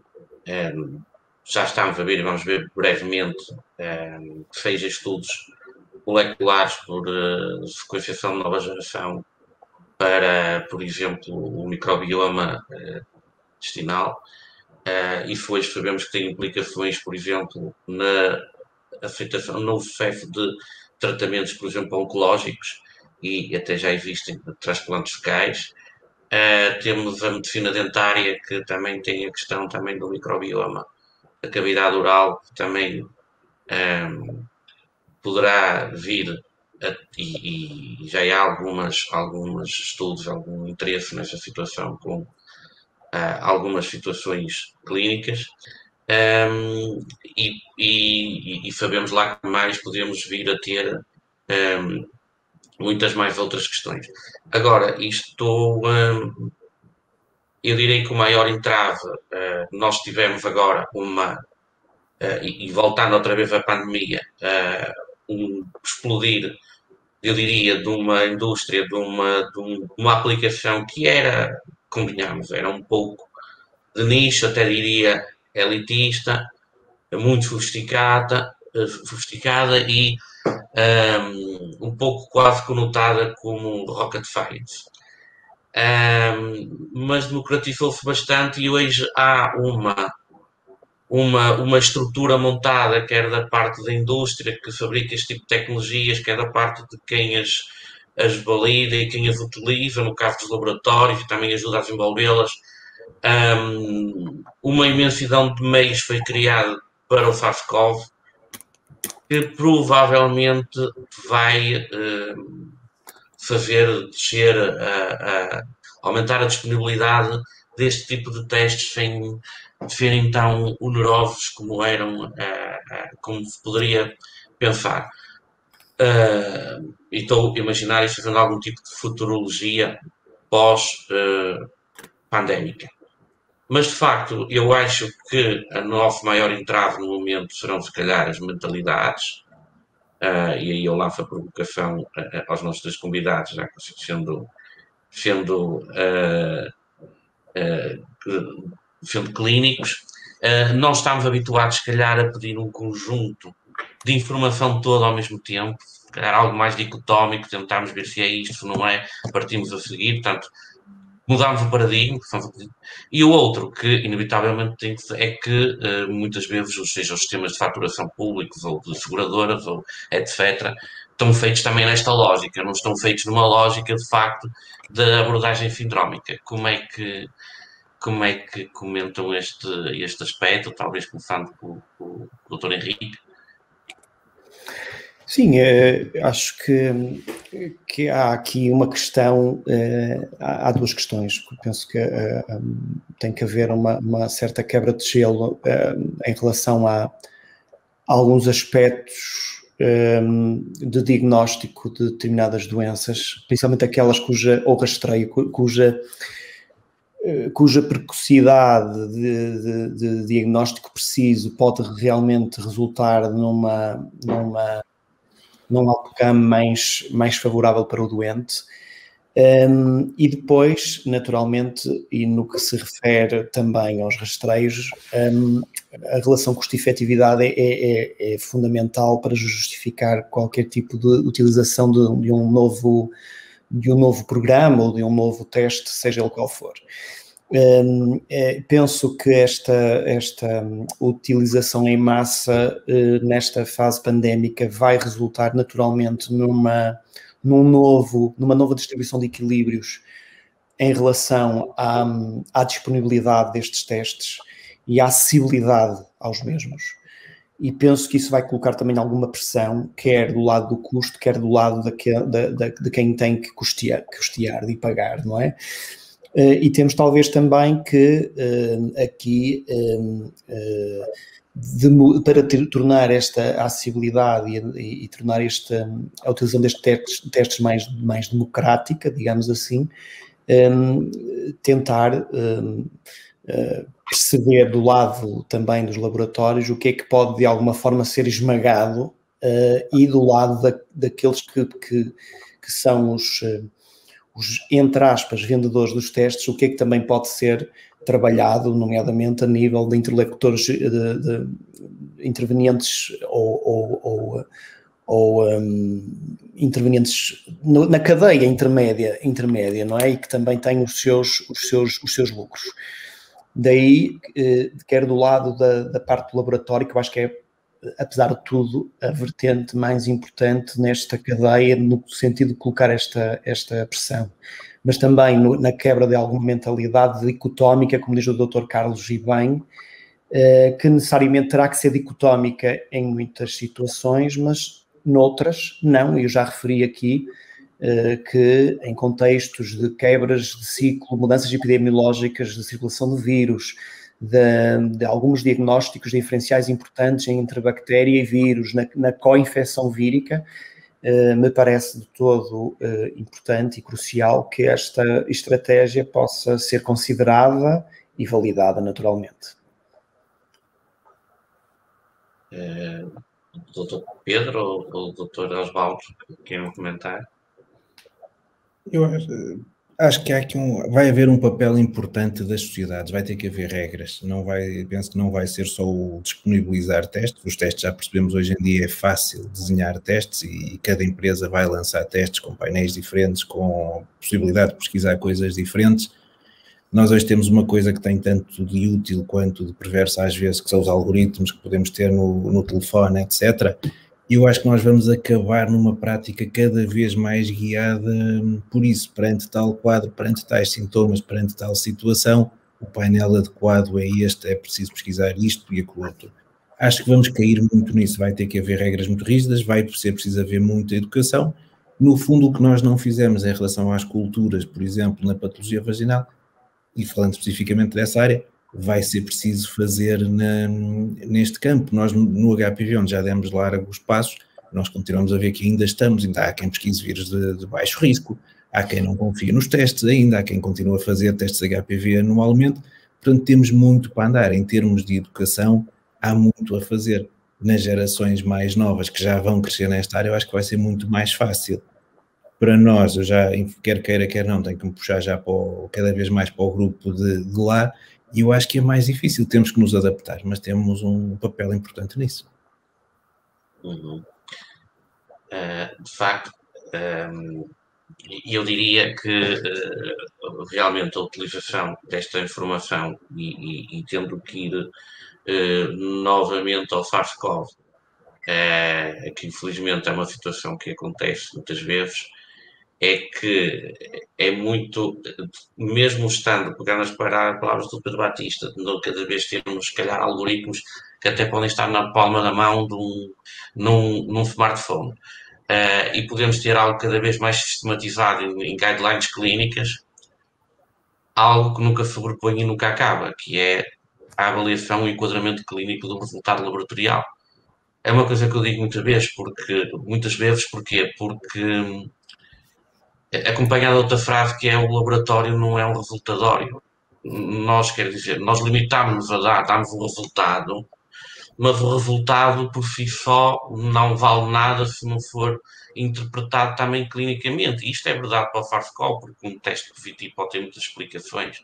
já estamos a ver, e vamos ver brevemente, que seja estudos moleculares por sequenciação de nova geração para, por exemplo, o microbioma intestinal. Isso hoje sabemos que tem implicações, por exemplo, na aceitação, no sucesso de tratamentos, por exemplo, oncológicos, e até já existem transplantes fecais. Temos a medicina dentária, que também tem a questão também do microbioma, a cavidade oral, que também poderá vir, e já há alguns estudos, algum interesse nessa situação, com algumas situações clínicas, e sabemos lá que mais podemos vir a ter muitas mais outras questões. Agora, isto, eu direi que o maior entrave, nós tivemos agora e voltando outra vez à pandemia, explodir, eu diria, de uma indústria, de uma aplicação que era, convenhamos, era um pouco de nicho, até diria elitista, muito sofisticada e um pouco quase conotada como rocket science. Mas democratizou-se bastante e hoje há uma estrutura montada, quer da parte da indústria que fabrica este tipo de tecnologias, quer da parte de quem as valida e quem as utiliza, no caso dos laboratórios, e também ajuda a desenvolvê-las. Uma imensidão de meios foi criada para o SARS-CoV, que provavelmente vai fazer descer, aumentar a disponibilidade deste tipo de testes serem tão onerosos como eram, como se poderia pensar. E estou a imaginar isto fazendo algum tipo de futurologia pós-pandémica. Mas, de facto, eu acho que a nosso maior entrave no momento serão, se calhar, as mentalidades. E aí eu lanço a provocação aos nossos dois convidados, já sendo clínicos. Não estamos habituados, se calhar, a pedir um conjunto de informação toda ao mesmo tempo, se calhar algo mais dicotómico, tentarmos ver se é isto, se não é, partimos a seguir, portanto, mudámos o paradigma. E o outro que, inevitavelmente, é que muitas vezes, ou seja, os sistemas de faturação públicos ou de seguradoras, ou etc., estão feitos também nesta lógica, não estão feitos numa lógica, de facto, da abordagem sindrómica. Como é que comentam este aspecto, talvez começando com o Dr. Henrique? Sim, acho que há aqui uma questão, há duas questões. Penso que tem que haver uma certa quebra de gelo em relação a alguns aspectos de diagnóstico de determinadas doenças, principalmente aquelas ou rastreio, cuja precocidade de diagnóstico preciso pode realmente resultar num outcome mais favorável para o doente. E depois, naturalmente, e no que se refere também aos rastreios, a relação custo-efetividade é fundamental para justificar qualquer tipo de utilização de um novo programa ou de um novo teste, seja ele qual for. Penso que esta utilização em massa nesta fase pandémica vai resultar naturalmente numa nova distribuição de equilíbrios em relação à disponibilidade destes testes e à acessibilidade aos mesmos. E penso que isso vai colocar também alguma pressão, quer do lado do custo, quer do lado de quem tem que custear e pagar, não é? E temos talvez também que aqui, para tornar esta acessibilidade e tornar a utilização destes testes mais democrática, digamos assim, tentar perceber do lado também dos laboratórios o que é que pode de alguma forma ser esmagado e do lado daqueles que são os, entre aspas, vendedores dos testes, o que é que também pode ser trabalhado, nomeadamente a nível de interlocutores, de intervenientes ou intervenientes na cadeia intermédia, não é? E que também têm os seus lucros. Daí, quer do lado da parte do laboratório, que eu acho que é, apesar de tudo, a vertente mais importante nesta cadeia, no sentido de colocar esta pressão. Mas também na quebra de alguma mentalidade dicotómica, como diz o Dr. Carlos e bem, que necessariamente terá que ser dicotómica em muitas situações, mas noutras não. Eu já referi aqui que em contextos de quebras de ciclo, mudanças epidemiológicas de circulação de vírus, de alguns diagnósticos diferenciais importantes entre bactéria e vírus, na co-infecção vírica, me parece de todo importante e crucial que esta estratégia possa ser considerada e validada naturalmente. Dr. Pedro ou Dr. Osvaldo, querem comentar? Eu acho que há aqui vai haver um papel importante das sociedades, vai ter que haver regras, penso que não vai ser só o disponibilizar testes. Os testes, já percebemos, hoje em dia é fácil desenhar testes e cada empresa vai lançar testes com painéis diferentes, com possibilidade de pesquisar coisas diferentes. Nós hoje temos uma coisa que tem tanto de útil quanto de perversa às vezes, que são os algoritmos que podemos ter no telefone, etc. E eu acho que nós vamos acabar numa prática cada vez mais guiada por isso, perante tal quadro, perante tais sintomas, perante tal situação, o painel adequado é este, é preciso pesquisar isto e aquilo outro. Acho que vamos cair muito nisso, vai ter que haver regras muito rígidas, vai ser preciso haver muita educação. No fundo, o que nós não fizemos em relação às culturas, por exemplo, na patologia vaginal, e falando especificamente dessa área, vai ser preciso fazer neste campo. Nós no HPV, onde já demos largos passos, nós continuamos a ver que ainda há quem pesquise vírus de baixo risco, há quem não confia nos testes ainda, há quem continua a fazer testes HPV anualmente, portanto temos muito para andar. Em termos de educação, há muito a fazer. Nas gerações mais novas que já vão crescer nesta área, eu acho que vai ser muito mais fácil. Para nós, eu já, quer queira, quer não, tenho que me puxar já cada vez mais para o grupo de lá, e eu acho que é mais difícil, temos que nos adaptar, mas temos um papel importante nisso. De facto, eu diria que realmente a utilização desta informação e tendo que ir novamente ao SARS-CoV, que infelizmente é uma situação que acontece muitas vezes, é que é muito, mesmo estando, pegando as palavras do Pedro Batista, cada vez temos, se calhar, algoritmos que até podem estar na palma da mão num smartphone. E podemos ter algo cada vez mais sistematizado em guidelines clínicas, algo que nunca sobrepõe e nunca acaba, que é a avaliação e enquadramento clínico do resultado laboratorial. É uma coisa que eu digo muitas vezes, porquê? Porque acompanhada de outra frase que é o laboratório não é um resultatório. Nós limitamos-nos a darmos um resultado, mas o resultado por si só não vale nada se não for interpretado também clinicamente. Isto é verdade para o SARS-CoV, porque um teste positivo pode ter muitas explicações.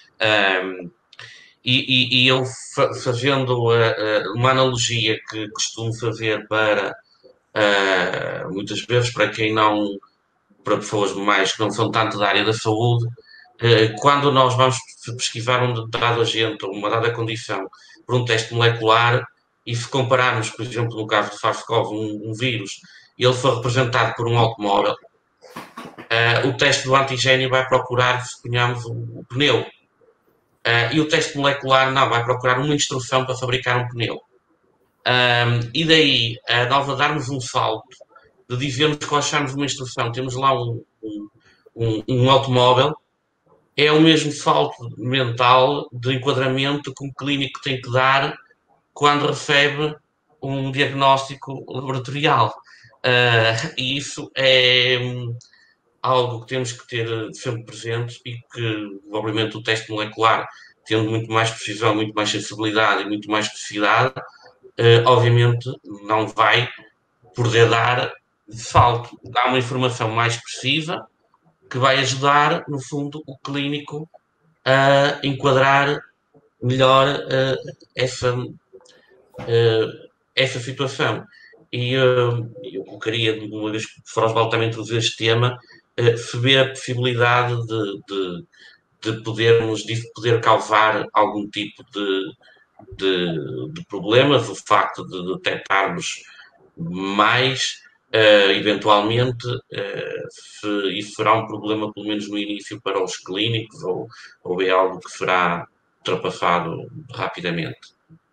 E eu, fazendo uma analogia que costumo fazer para, muitas vezes, para pessoas mais que não são tanto da área da saúde, quando nós vamos pesquisar um dado agente ou uma dada condição por um teste molecular, e se compararmos, por exemplo, no caso do SARS-CoV, um vírus, e ele for representado por um automóvel, o teste do antigênio vai procurar, suponhamos, o pneu. E o teste molecular não, vai procurar uma instrução para fabricar um pneu. E daí, nós a darmos um salto, de dizermos que achamos uma instrução, temos lá um automóvel, é o mesmo salto mental de enquadramento que um clínico tem que dar quando recebe um diagnóstico laboratorial. E isso é algo que temos que ter sempre presente e que, obviamente, o teste molecular, tendo muito mais precisão, muito mais sensibilidade e muito mais especificidade, obviamente não vai poder dar de salto. Dá uma informação mais precisa que vai ajudar, no fundo, o clínico a enquadrar melhor essa situação. E eu colocaria, uma vez que o Frosval também introduziu este tema, se vê a possibilidade de poder causar algum tipo de problemas, o facto de detectarmos mais, eventualmente, se isso será um problema, pelo menos no início, para os clínicos, ou é algo que será ultrapassado rapidamente.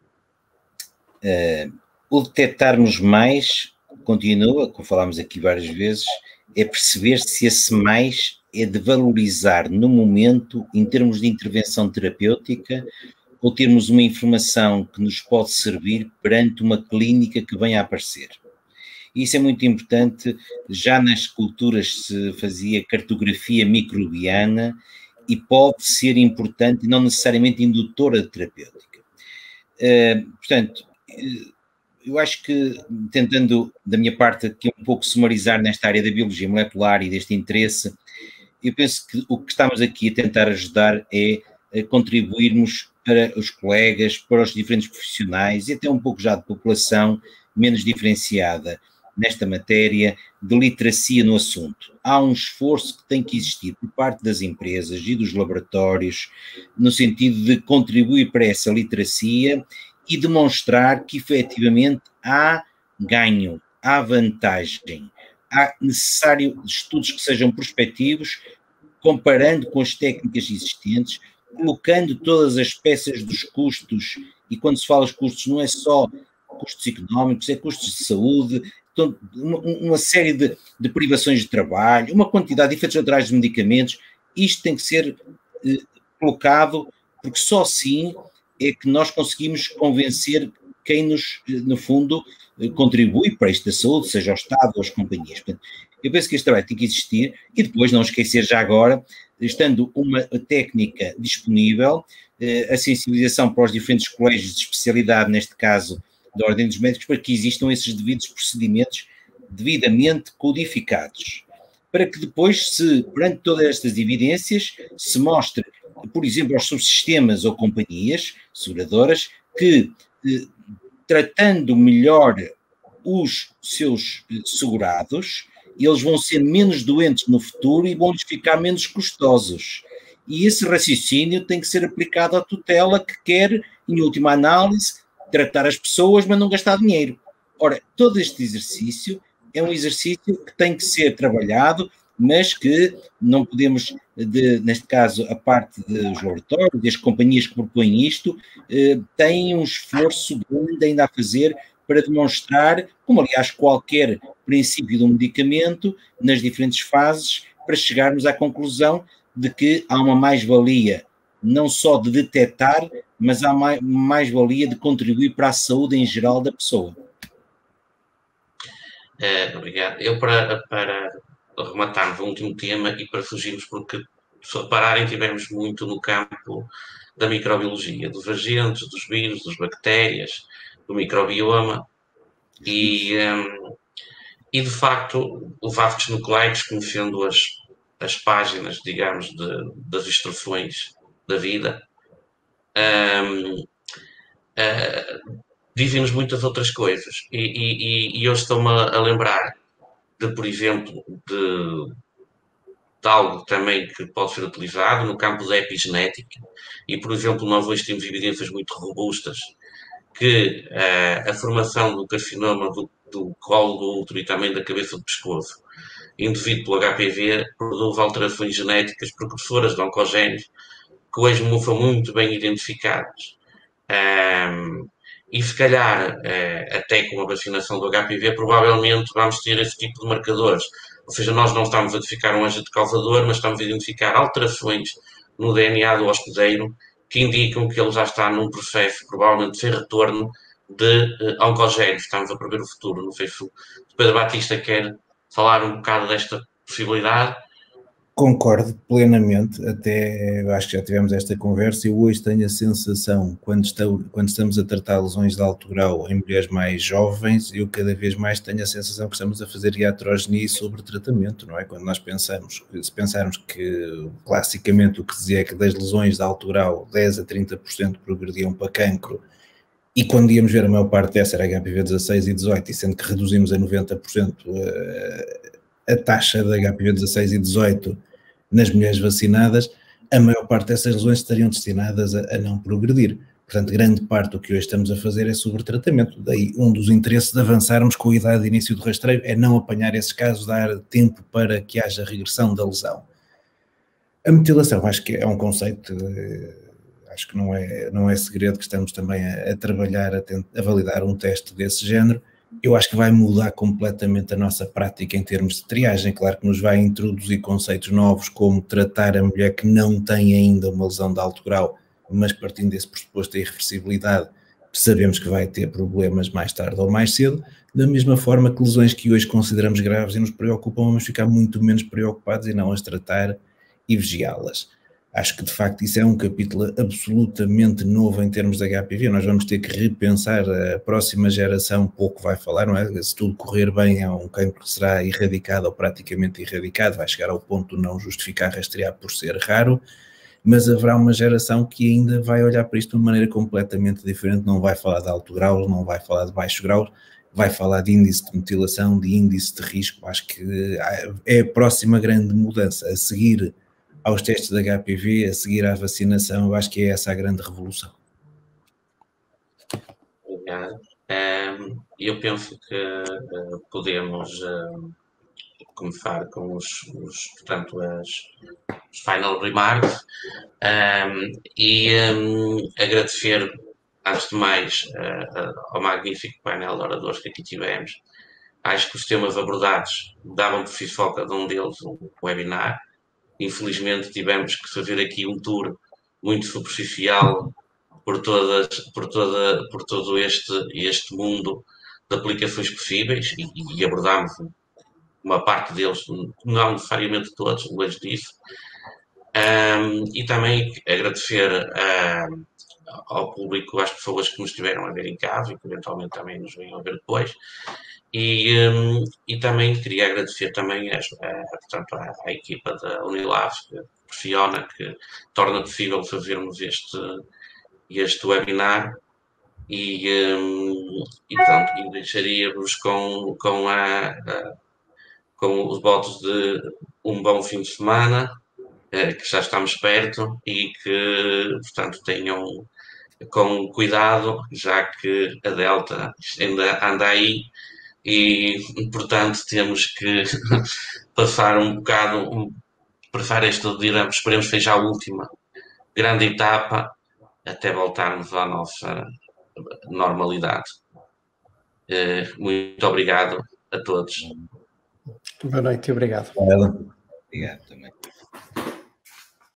O detectarmos mais continua, como falámos aqui várias vezes, é perceber se esse mais é de valorizar no momento em termos de intervenção terapêutica ou termos uma informação que nos pode servir perante uma clínica que venha a aparecer. Isso é muito importante. Já nas culturas se fazia cartografia microbiana e pode ser importante e não necessariamente indutora de terapêutica. Portanto, eu acho que, tentando da minha parte aqui um pouco sumarizar nesta área da biologia molecular e deste interesse, eu penso que o que estamos aqui a tentar ajudar é a contribuirmos para os colegas, para os diferentes profissionais e até um pouco já de população menos diferenciada nesta matéria de literacia no assunto. Há um esforço que tem que existir por parte das empresas e dos laboratórios no sentido de contribuir para essa literacia e demonstrar que efetivamente há ganho, há vantagem, há necessário estudos que sejam prospectivos, comparando com as técnicas existentes, colocando todas as peças dos custos, e quando se fala de custos não é só custos económicos, é custos de saúde, então, uma série de privações de trabalho, uma quantidade de efeitos laterais de medicamentos, isto tem que ser colocado, porque só assim é que nós conseguimos convencer quem nos, no fundo, contribui para isto da saúde, seja o Estado ou as companhias. Portanto, eu penso que este trabalho tem que existir e depois não esquecer já agora, estando uma técnica disponível, a sensibilização para os diferentes colégios de especialidade, neste caso da Ordem dos Médicos, para que existam esses devidos procedimentos devidamente codificados. Para que depois, perante todas estas evidências, se mostre, por exemplo, aos subsistemas ou companhias seguradoras que, tratando melhor os seus segurados, eles vão ser menos doentes no futuro e vão-lhes ficar menos custosos. E esse raciocínio tem que ser aplicado à tutela que quer, em última análise, tratar as pessoas, mas não gastar dinheiro. Ora, todo este exercício é um exercício que tem que ser trabalhado, mas que não podemos, neste caso, a parte dos laboratórios, das companhias que propõem isto, têm um esforço grande ainda a fazer para demonstrar, como aliás qualquer princípio de um medicamento, nas diferentes fases, para chegarmos à conclusão de que há uma mais-valia não só de detectar, mas há mais-valia de contribuir para a saúde em geral da pessoa. Obrigado. Eu, para rematarmos o último tema e para fugirmos, porque, se repararem, tivemos muito no campo da microbiologia, dos agentes, dos vírus, das bactérias, do microbioma, e de facto, o Vaftos Nucleides, conhecendo as páginas, digamos, das instruções da vida, dizem-nos muitas outras coisas. E eu estou-me a lembrar de, por exemplo, de algo também que pode ser utilizado no campo da epigenética. E, por exemplo, nós hoje temos evidências muito robustas que a formação do carcinoma do colo do útero e também da cabeça do pescoço, induzido pelo HPV, produz alterações genéticas precursoras de oncogénios que hoje não são muito bem identificadas. E se calhar, até com a vacinação do HPV, provavelmente vamos ter esse tipo de marcadores. Ou seja, nós não estamos a identificar um agente causador, mas estamos a identificar alterações no DNA do hospedeiro que indicam que ele já está num processo, provavelmente sem retorno, de oncogénios. Estamos a prever o futuro. Não sei se o Pedro Batista quer falar um bocado desta possibilidade. Concordo plenamente, até acho que já tivemos esta conversa. Eu hoje tenho a sensação, quando estamos a tratar lesões de alto grau em mulheres mais jovens, eu cada vez mais tenho a sensação que estamos a fazer iatrogenia sobre tratamento, não é? Quando nós se pensarmos que classicamente o que se dizia é que das lesões de alto grau 10 a 30% progrediam para cancro, e quando íamos ver a maior parte dessa era HPV 16 e 18, e sendo que reduzimos a 90% a taxa de HPV 16 e 18 nas mulheres vacinadas, a maior parte dessas lesões estariam destinadas a não progredir. Portanto, grande parte do que hoje estamos a fazer é sobre tratamento. Daí um dos interesses de avançarmos com a idade de início do rastreio é não apanhar esses casos, dar tempo para que haja regressão da lesão. A metilação, acho que é um conceito, acho que não é segredo que estamos também a trabalhar, a validar um teste desse género. Eu acho que vai mudar completamente a nossa prática em termos de triagem. Claro que nos vai introduzir conceitos novos, como tratar a mulher que não tem ainda uma lesão de alto grau, mas partindo desse pressuposto da irreversibilidade, sabemos que vai ter problemas mais tarde ou mais cedo, da mesma forma que lesões que hoje consideramos graves e nos preocupam, vamos ficar muito menos preocupados e não as tratar e vigiá-las. Acho que, de facto, isso é um capítulo absolutamente novo em termos de HPV. Nós vamos ter que repensar a próxima geração, pouco vai falar, não é? Se tudo correr bem, é um cancro que será erradicado ou praticamente erradicado, vai chegar ao ponto de não justificar rastrear por ser raro, mas haverá uma geração que ainda vai olhar para isto de uma maneira completamente diferente, não vai falar de alto grau, não vai falar de baixo grau, vai falar de índice de metilação, de índice de risco. Acho que é a próxima grande mudança, a seguir aos testes de HPV, a seguir à vacinação. Eu acho que é essa a grande revolução. Obrigado. Eu penso que podemos começar com os final remarks e agradecer, antes de mais, ao magnífico painel de oradores que aqui tivemos. Acho que os temas abordados davam por si só cada um deles um webinar. Infelizmente tivemos que fazer aqui um tour muito superficial por todo este mundo de aplicações possíveis e abordámos uma parte deles, não necessariamente todos, longe disso. E também agradecer ao público, às pessoas que nos estiveram a ver em casa e que eventualmente também nos venham a ver depois. E também queria agradecer também portanto, à equipa da Unilabs, que pressiona, que torna possível fazermos este webinar. Pronto, e deixaria-vos com os votos de um bom fim de semana, que já estamos perto e que, portanto, tenham com cuidado, já que a Delta ainda anda aí e, portanto, temos que passar um bocado, passar esta, digamos, esperemos que seja a última grande etapa até voltarmos à nossa normalidade. Muito obrigado a todos. Boa noite e obrigado. Obrigado também.